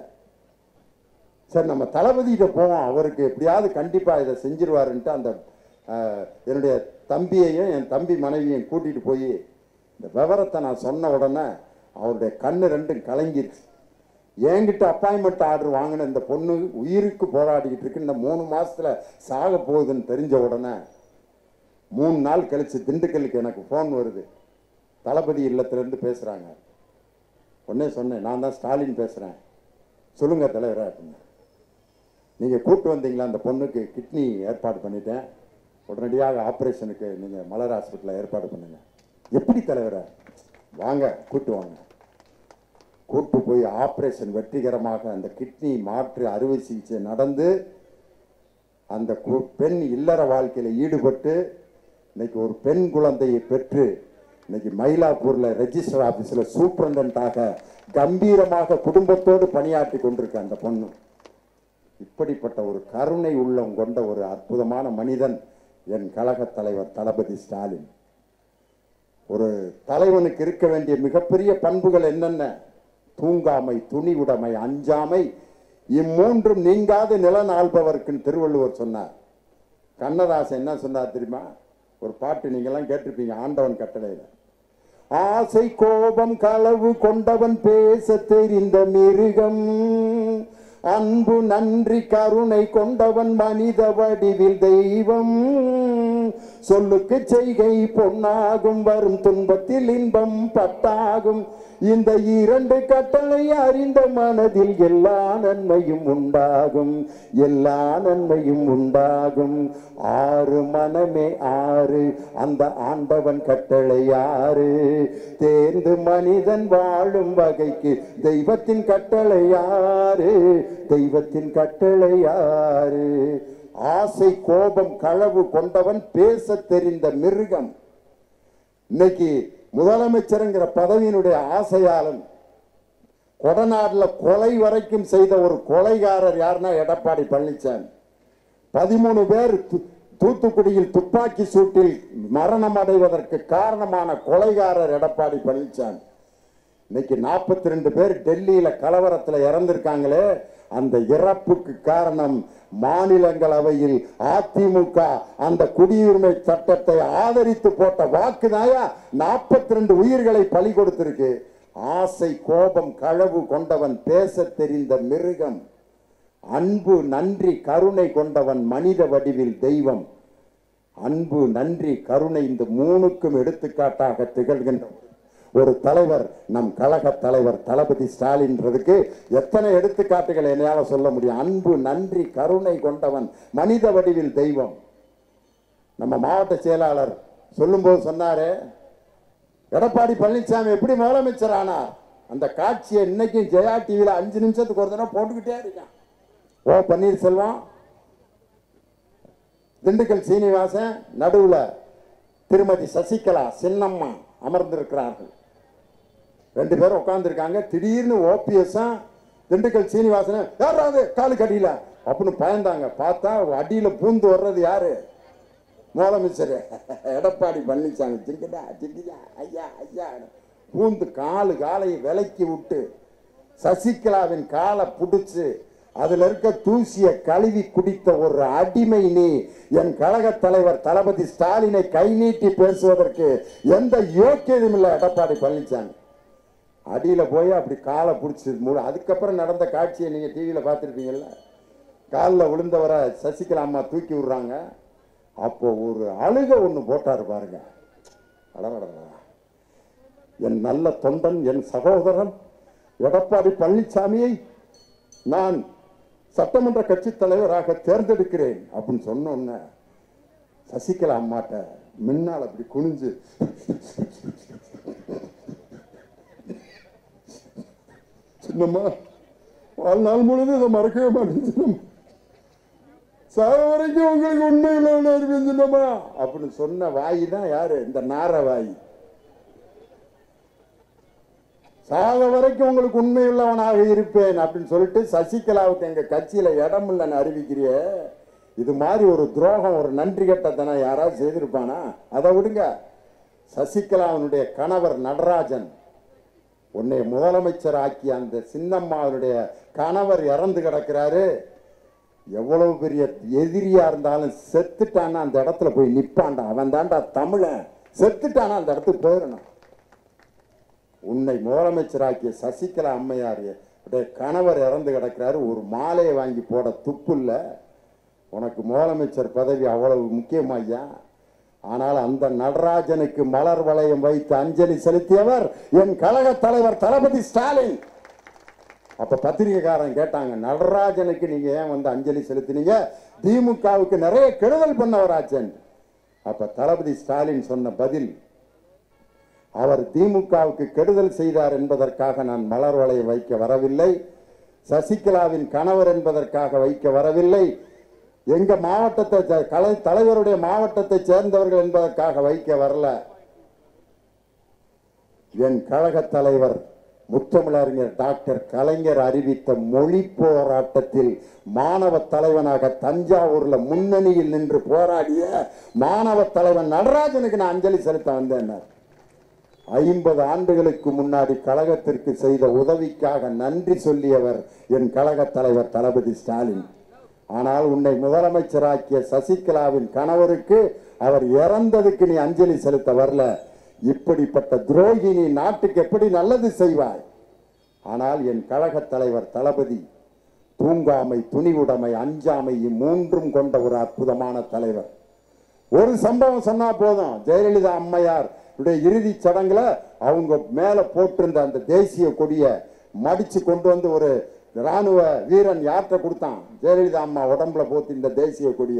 Speaker 1: சரி, நம்ம தளபதிகிட்ட போவோம், அவருக்கு எப்படியாவது கண்டிப்பாக இதை செஞ்சிருவாருன்ட்டு அந்த என்னுடைய தம்பியையும் என் தம்பி மனைவியையும் கூட்டிகிட்டு போய் இந்த விவரத்தை நான் சொன்ன உடனே அவருடைய கண்ணு ரெண்டும் கலங்கிருச்சு. என்கிட்ட அப்பாயின்மெண்ட் ஆர்டர் வாங்கின இந்த பொண்ணு உயிருக்கு போராடிக்கிட்டு இருக்கு, இந்த மூணு மாசத்துல சாக போகுதுன்னு தெரிஞ்ச உடனே மூணு நாள் கழிச்சு திண்டுக்கலுக்கு எனக்கு ஃபோன் வருது. தளபதி இல்லத்திலிருந்து பேசுகிறாங்க. உடனே சொன்னேன், நான் தான் ஸ்டாலின் பேசுகிறேன், சொல்லுங்கள் தலைவரா அப்படின்னு. நீங்கள் கூப்பிட்டு வந்தீங்களா, அந்த பொண்ணுக்கு கிட்னி ஏற்பாடு பண்ணிட்டேன், உடனடியாக ஆப்ரேஷனுக்கு நீங்கள் மலர் ஹாஸ்பிட்டலில் ஏற்பாடு பண்ணுங்க. எப்படி தலைவரை? வாங்க கூப்பிட்டு வாங்க. கூட்டு போய் ஆப்ரேஷன் வெற்றிகரமாக அந்த கிட்னி மாற்று அறுவை சிகிச்சை நடந்து அந்த பெண் இல்லற வாழ்க்கையில் ஈடுபட்டு இன்னைக்கு ஒரு பெண் குழந்தையை பெற்று இன்னைக்கு மயிலாப்பூர்ல ரெஜிஸ்டர் ஆபீஸ்ல சூப்பரண்டாக கம்பீரமாக குடும்பத்தோடு பணியாற்றி கொண்டிருக்க அந்த பொண்ணு. இப்படிப்பட்ட ஒரு கருணை உள்ளம் கொண்ட ஒரு அற்புதமான மனிதன் என் கழக தலைவர் தளபதி ஸ்டாலின். ஒரு தலைவனுக்கு இருக்க வேண்டிய மிகப்பெரிய பண்புகள் என்னென்ன? தூங்காமை, துணிவுடைமை, அஞ்சாமை, இம்மூன்றும் நீங்காது நிலன் ஆள்பவர்க்கு திருவள்ளுவர் சொன்னார். கண்ணதாசன் என்ன சொன்னார் தெரியுமா? ஒரு பாட்டு நீங்கெல்லாம் கேட்டிருப்பீங்க, ஆண்டவன் கட்டளையில. ஆசை கோபம் களவு கொண்டவன் பேச தெரிந்த மிருகம், அன்பு நன்றி கருணை கொண்டவன் மனித வடிவில் தெய்வம், சொல்லுக்கு செய்கை பொன்னாகும் வரும் துன்பத்தில் இன்பம் பட்டாகும், இந்த இரண்டு கட்டளை அறிந்த மனதில் எல்லா நன்மையும் உண்டாகும், எல்லா நன்மையும் உண்டாகும். ஆறு மனமே ஆறு, அந்த ஆண்டவன் கட்டளை ஆறு, தேர்ந்து மனிதன் வாழும் வகைக்கு தெய்வத்தின் கட்டளை ஆறு, தெய்வத்தின் கட்டளை ஆறு. ஆசை கோபம் களவு கொண்டவன் பேச தெரிந்த மிருகம். இன்னைக்கு முதலமைச்சருங்கிற பதவியினுடைய ஆசையாளன் கொடநாட்டில் கொலை வரைக்கும் செய்த ஒரு கொலைகாரர் யாருன்னா எடப்பாடி பழனிசாமி. பதிமூணு பேர் தூத்துக்குடியில் துப்பாக்கி சூட்டில் மரணம் அடைவதற்கு காரணமான கொலைகாரர் எடப்பாடி பழனிசாமி. இன்னைக்கு நாற்பத்தி ரெண்டு பேர் டெல்லியில கலவரத்தில் இறந்திருக்காங்களே, அந்த இறப்புக்கு காரணம் மாநிலங்களவையில் அதிமுக அந்த குடியுரிமை சட்டத்தை ஆதரித்து போட்ட வாக்குதாயா நாற்பத்தி ரெண்டு உயிர்களை பலி கொடுத்திருக்கு. ஆசை கோபம் களவு கொண்டவன் பேச தெரிந்த மிருகம், அன்பு நன்றி கருணை கொண்டவன் மனித வடிவில் தெய்வம். அன்பு நன்றி கருணை இந்த மூணுக்கும் எடுத்துக்காட்டாக திகழ்கின்ற ஒரு தலைவர் நம் கழக தலைவர் தளபதி ஸ்டாலின்றதுக்கு எத்தனை எடுத்துக்காட்டுகள் என்னால சொல்ல முடியும். அன்பு நன்றி கருணை கொண்டவன் மனித வடிவில் தெய்வம். நம்ம மாவட்ட செயலாளர் சொல்லும்போது சொன்னாரு, எடப்பாடி பழனிசாமி எப்படி முதலமைச்சர் ஆனார், அந்த காட்சியை இன்னைக்கும் ஜெயா டிவியில அஞ்சு நிமிஷத்துக்கு ஒரு தடவை போட்டுக்கிட்டே இருக்கான். ஓ பன்னீர்செல்வம், திண்டுக்கல் சீனிவாசன், நடுவுல திருமதி சசிகலா சின்னம்மா அமர்ந்திருக்கிறார்கள். ரெண்டு பேரும் உட்கார்ந்து இருக்காங்க. திடீர்னு ஓபிஎஸ் திண்டுக்கல் சீனிவாசன் யாராவது காலுக்கு அடியில அப்படின்னு பயந்தாங்க. பார்த்தா அடியில பூந்து வர்றது யாரு? முதலமைச்சர் எடப்பாடி பழனிசாமி. சிங்கிடா சிங்கிடா ஐயா ஐயா பூந்து காலு காலையை விலக்கி விட்டு சசிகலாவின் காலை பிடிச்சு அதுல இருக்க தூசிய கழுவி குடித்த ஒரு அடிமை நீ. என் கழக தலைவர் தளபதி ஸ்டாலினை கை நீட்டி பேசுவதற்கு எந்த யோக்கியதும் இல்லை எடப்பாடி பழனிசாமி. அடியில போய் அப்படி காலை பிடிச்சி மூணு. அதுக்கப்புறம் நடந்த காட்சியை நீங்க டிவியில பார்த்துருப்பீங்கல்ல. காலில் விழுந்தவரை சசிகலா அம்மா தூக்கி விடுறாங்க. அப்போ ஒரு அழுக ஒண்ணு போட்டாரு பாருங்க. அடடா, என் நல்ல தொண்டன் என் சகோதரன் எடப்பாடி பழனிசாமியை நான் சட்டமன்ற கட்சி தலைவராக தேர்ந்தெடுக்கிறேன் அப்படின்னு சொன்ன சசிகலா அம்மாட்ட முன்னால் அப்படி குனிஞ்சு சின்னம்மா வாழ்நாள் முழுவதும் இதை மறக்கவே மாட்டேன், சாக வரைக்கும் உங்களுக்கு உண்மையில அறிவியன் சின்னம்மா அப்படின்னு சொன்ன வாய் தான் யாரு? இந்த நார வாய். சாக வரைக்கும் உங்களுக்கு உண்மையுள்ளவனாக இருப்பேன் அப்படின்னு சொல்லிட்டு சசிகலாவுக்கு எங்க கட்சியில இடம் இல்லைன்னு அறிவிக்கிறிய. இது மாதிரி ஒரு துரோகம், ஒரு நன்றி கெட்டத்தனம் யாராவது செய்திருப்பானா? அதை விடுங்க. சசிகலாவினுடைய கணவர் நடராஜன் உன்னை முதலமைச்சர் ஆக்கிய அந்த சின்னம்மாவுடைய கணவர் இறந்து கிடக்கிறாரு. எவ்வளவு பெரிய எதிரியா இருந்தாலும் செத்துட்டானா அந்த இடத்துல போய் நிப்பான்டா. அவன் தாண்டா தமிழன். செத்துட்டானா அந்த இடத்துக்கு போயிடணும். உன்னை முதலமைச்சராக்கிய சசிகலா அம்மையார் கணவர் இறந்து கிடக்கிறாரு. ஒரு மாலையை வாங்கி போட துப்பு இல்லை. உனக்கு முதலமைச்சர் பதவி அவ்வளவு முக்கியமாய்யா? ஆனால் அந்த நடராஜனுக்கு மலர் வளையம் வைத்து அஞ்சலி செலுத்தியவர் என் கழக தலைவர் தளபதி ஸ்டாலின். அப்ப பத்திரிகைக்காரன் கேட்டாங்க, நடராஜனுக்கு நீங்க ஏன் வந்து அஞ்சலி செலுத்தினீங்க? திமுகவுக்கு நிறைய கெடுதல் பண்ணவராச்சன். அப்ப தளபதி ஸ்டாலின் சொன்ன பதில், அவர் திமுகவுக்கு கெடுதல் செய்தார் என்பதற்காக நான் மலர் வளையம் வைக்க வரவில்லை. சசிகலாவின் கணவர் என்பதற்காக வைக்க வரவில்லை. எங்க மாவட்டத்தை கலை தலைவருடைய மாவட்டத்தை சேர்ந்தவர்கள் என்பதற்காக வைக்க வரல. என் கழக தலைவர் முத்தமிழறிஞர் டாக்டர் கலைஞர் அறிவித்த மொழி போராட்டத்தில் மாணவ தலைவனாக தஞ்சாவூர்ல முன்னணியில் நின்று போராடிய மாணவ தலைவன் நடராஜனுக்கு நான் அஞ்சலி செலுத்த வந்தேன். ஐம்பது ஆண்டுகளுக்கு முன்னாடி கழகத்திற்கு செய்த உதவிக்காக நன்றி சொல்லியவர் என் கழக தலைவர் தளபதி ஸ்டாலின். ஆனால் உன்னை முதலமைச்சராக்கிய சசிகலாவின் கணவருக்கு அவர் இறந்ததுக்கு நீ அஞ்சலி செலுத்த வரல. இப்படிப்பட்ட துரோகி நீ நாட்டுக்கு எப்படி நல்லது செய்வாய்? ஆனால் என் கழக தலைவர் தளபதி தூங்காமை, துணிவுடைமை, அஞ்சாமை மூன்றும் கொண்ட ஒரு அற்புதமான தலைவர். ஒரு சம்பவம் சொன்னா போதும். ஜெயலலிதா அம்மையார் இறுதி சடங்குல அவங்க மேல போட்டிருந்த அந்த தேசிய கொடிய மடிச்சு கொண்டு வந்து ஒரு ராணுவ வீரன் யார்கிட்ட கொடுத்தான்? ஜெயலலிதா அம்மா உடம்புல போட்டு இந்த தேசிய கொடிய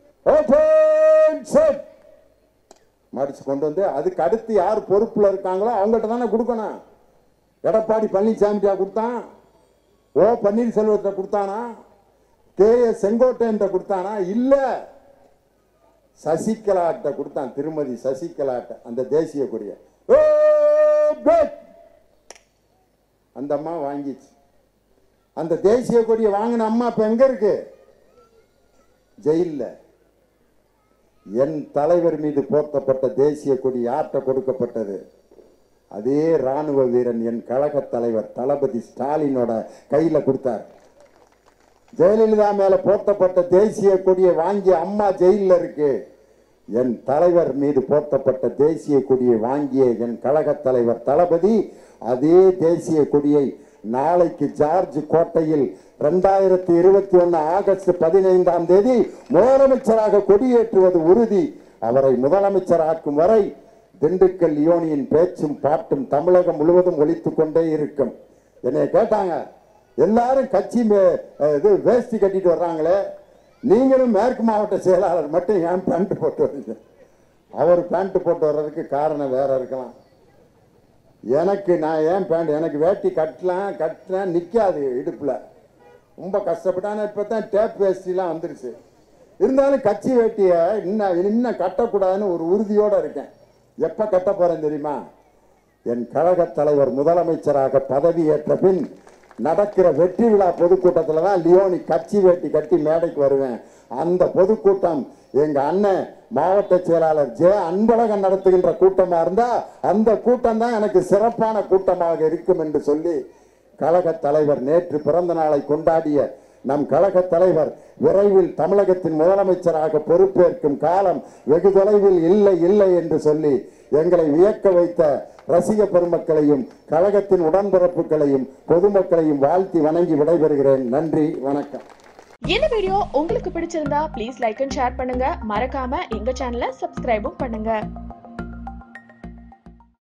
Speaker 1: மடிச்சு கொண்டு வந்து அதுக்கு அடுத்து யார் பொறுப்புல இருக்காங்களோ அவங்ககிட்ட தானே கொடுக்கணும். எடப்பாடி பழனிசாமியா கொடுத்தான்? ஓ பன்னீர்செல்வத்தை கொடுத்தானா? கே ஏ செங்கோட்டையன் கொடுத்தானா? இல்ல, சசிகலாட்ட கொடுத்தான். திருமதி சசிகலாட்ட அந்த தேசிய கொடிய அந்த அம்மா வாங்கிச்சு. அந்த தேசிய கொடியை வாங்கின அம்மா இப்ப எங்க இருக்கு? ஜெயில்ல. என் தலைவர் மீது போர்த்தப்பட்ட தேசிய கொடி யார்கிட்ட கொடுக்கப்பட்டது? அதே ராணுவ வீரன் என் கழக தலைவர் தளபதி ஸ்டாலினோட கையில கொடுத்தார். ஜெயலலிதா மேல போர்த்தப்பட்ட தேசிய கொடியை வாங்கிய அம்மா ஜெயில இருக்கு. என் தலைவர் மீது போர்த்தப்பட்ட தேசிய கொடியை வாங்கிய என் கழக தலைவர் தளபதி அதே தேசிய கொடியை நாளைக்கு ஜார்ஜ் கோட்டையில் இரண்டாயிரத்தி இருபத்தி ஒன்னு ஆகஸ்ட் பதினைந்தாம் தேதி முதலமைச்சராக கொடியேற்றுவது உறுதி. அவரை முதலமைச்சராக்கும் வரை திண்டுக்கல் லியோனியின் பேச்சும் பாட்டும் தமிழகம் முழுவதும் ஒலித்துக் கொண்டே இருக்கும். என்னை கேட்டாங்க, எல்லாரும் கட்சி இது வேஷ்டி கட்டிட்டு வர்றாங்களே, நீங்களும் மேற்கு மாவட்ட செயலாளர் மட்டும் ஏன் பேண்ட் போட்டு வர்றீங்க? அவர் பேண்ட் போட்டு வர்றதுக்கு காரணம் வேற இருக்கலாம். எனக்கு நான் ஏன் பேண்ட், எனக்கு வேட்டி கட்டலாம் கட்டலாம் நிற்காது இடுப்புல, ரொம்ப கஷ்டப்பட்டான. இப்போ தான் டேப் வேஷ்டிலாம் வந்துருச்சு. இருந்தாலும் கட்சி வேட்டியை இன்னும் இன்னும் கட்டக்கூடாதுன்னு ஒரு உறுதியோடு இருக்கேன். எப்போ கட்ட போறேன் தெரியுமா? என் கழக தலைவர் முதலமைச்சராக பதவி ஏற்ற பின் நடக்கிற வெற்றி விழா பொதுக்கூட்டத்தில் தான் லியோனி கட்சி வேட்டி கட்டி மேடைக்கு வருவேன். அந்த பொதுக்கூட்டம் எங்க அண்ணன் மாவட்ட செயலாளர் ஜே அன்பழகன் நடத்துகின்ற கூட்டமா இருந்தா அந்த கூட்டம் தான் எனக்கு சிறப்பான கூட்டமாக இருக்கும் என்று சொல்லி கழக தலைவர் நேற்று பிறந்த நாளை கொண்டாடிய நம் கழக தலைவர் விரைவில் தமிழகத்தின் முதலமைச்சராக பொறுப்பேற்கும் காலம் வெகு தொலைவில் இல்லை இல்லை என்று சொல்லி எங்களை வியக்க வைத்த ரசிக பெருமக்களையும் கழகத்தின் உடன்பிறப்புகளையும் பொதுமக்களையும் வாழ்த்தி வணங்கி விடைபெறுகிறேன். நன்றி, வணக்கம்.
Speaker 2: இந்த வீடியோ உங்களுக்கு பிடிச்சிருந்தா ப்ளீஸ் லைக் அண்ட் ஷேர் பண்ணுங்க. மறக்காம எங்க சேனலை சப்ஸ்கிரைபும் பண்ணுங்க.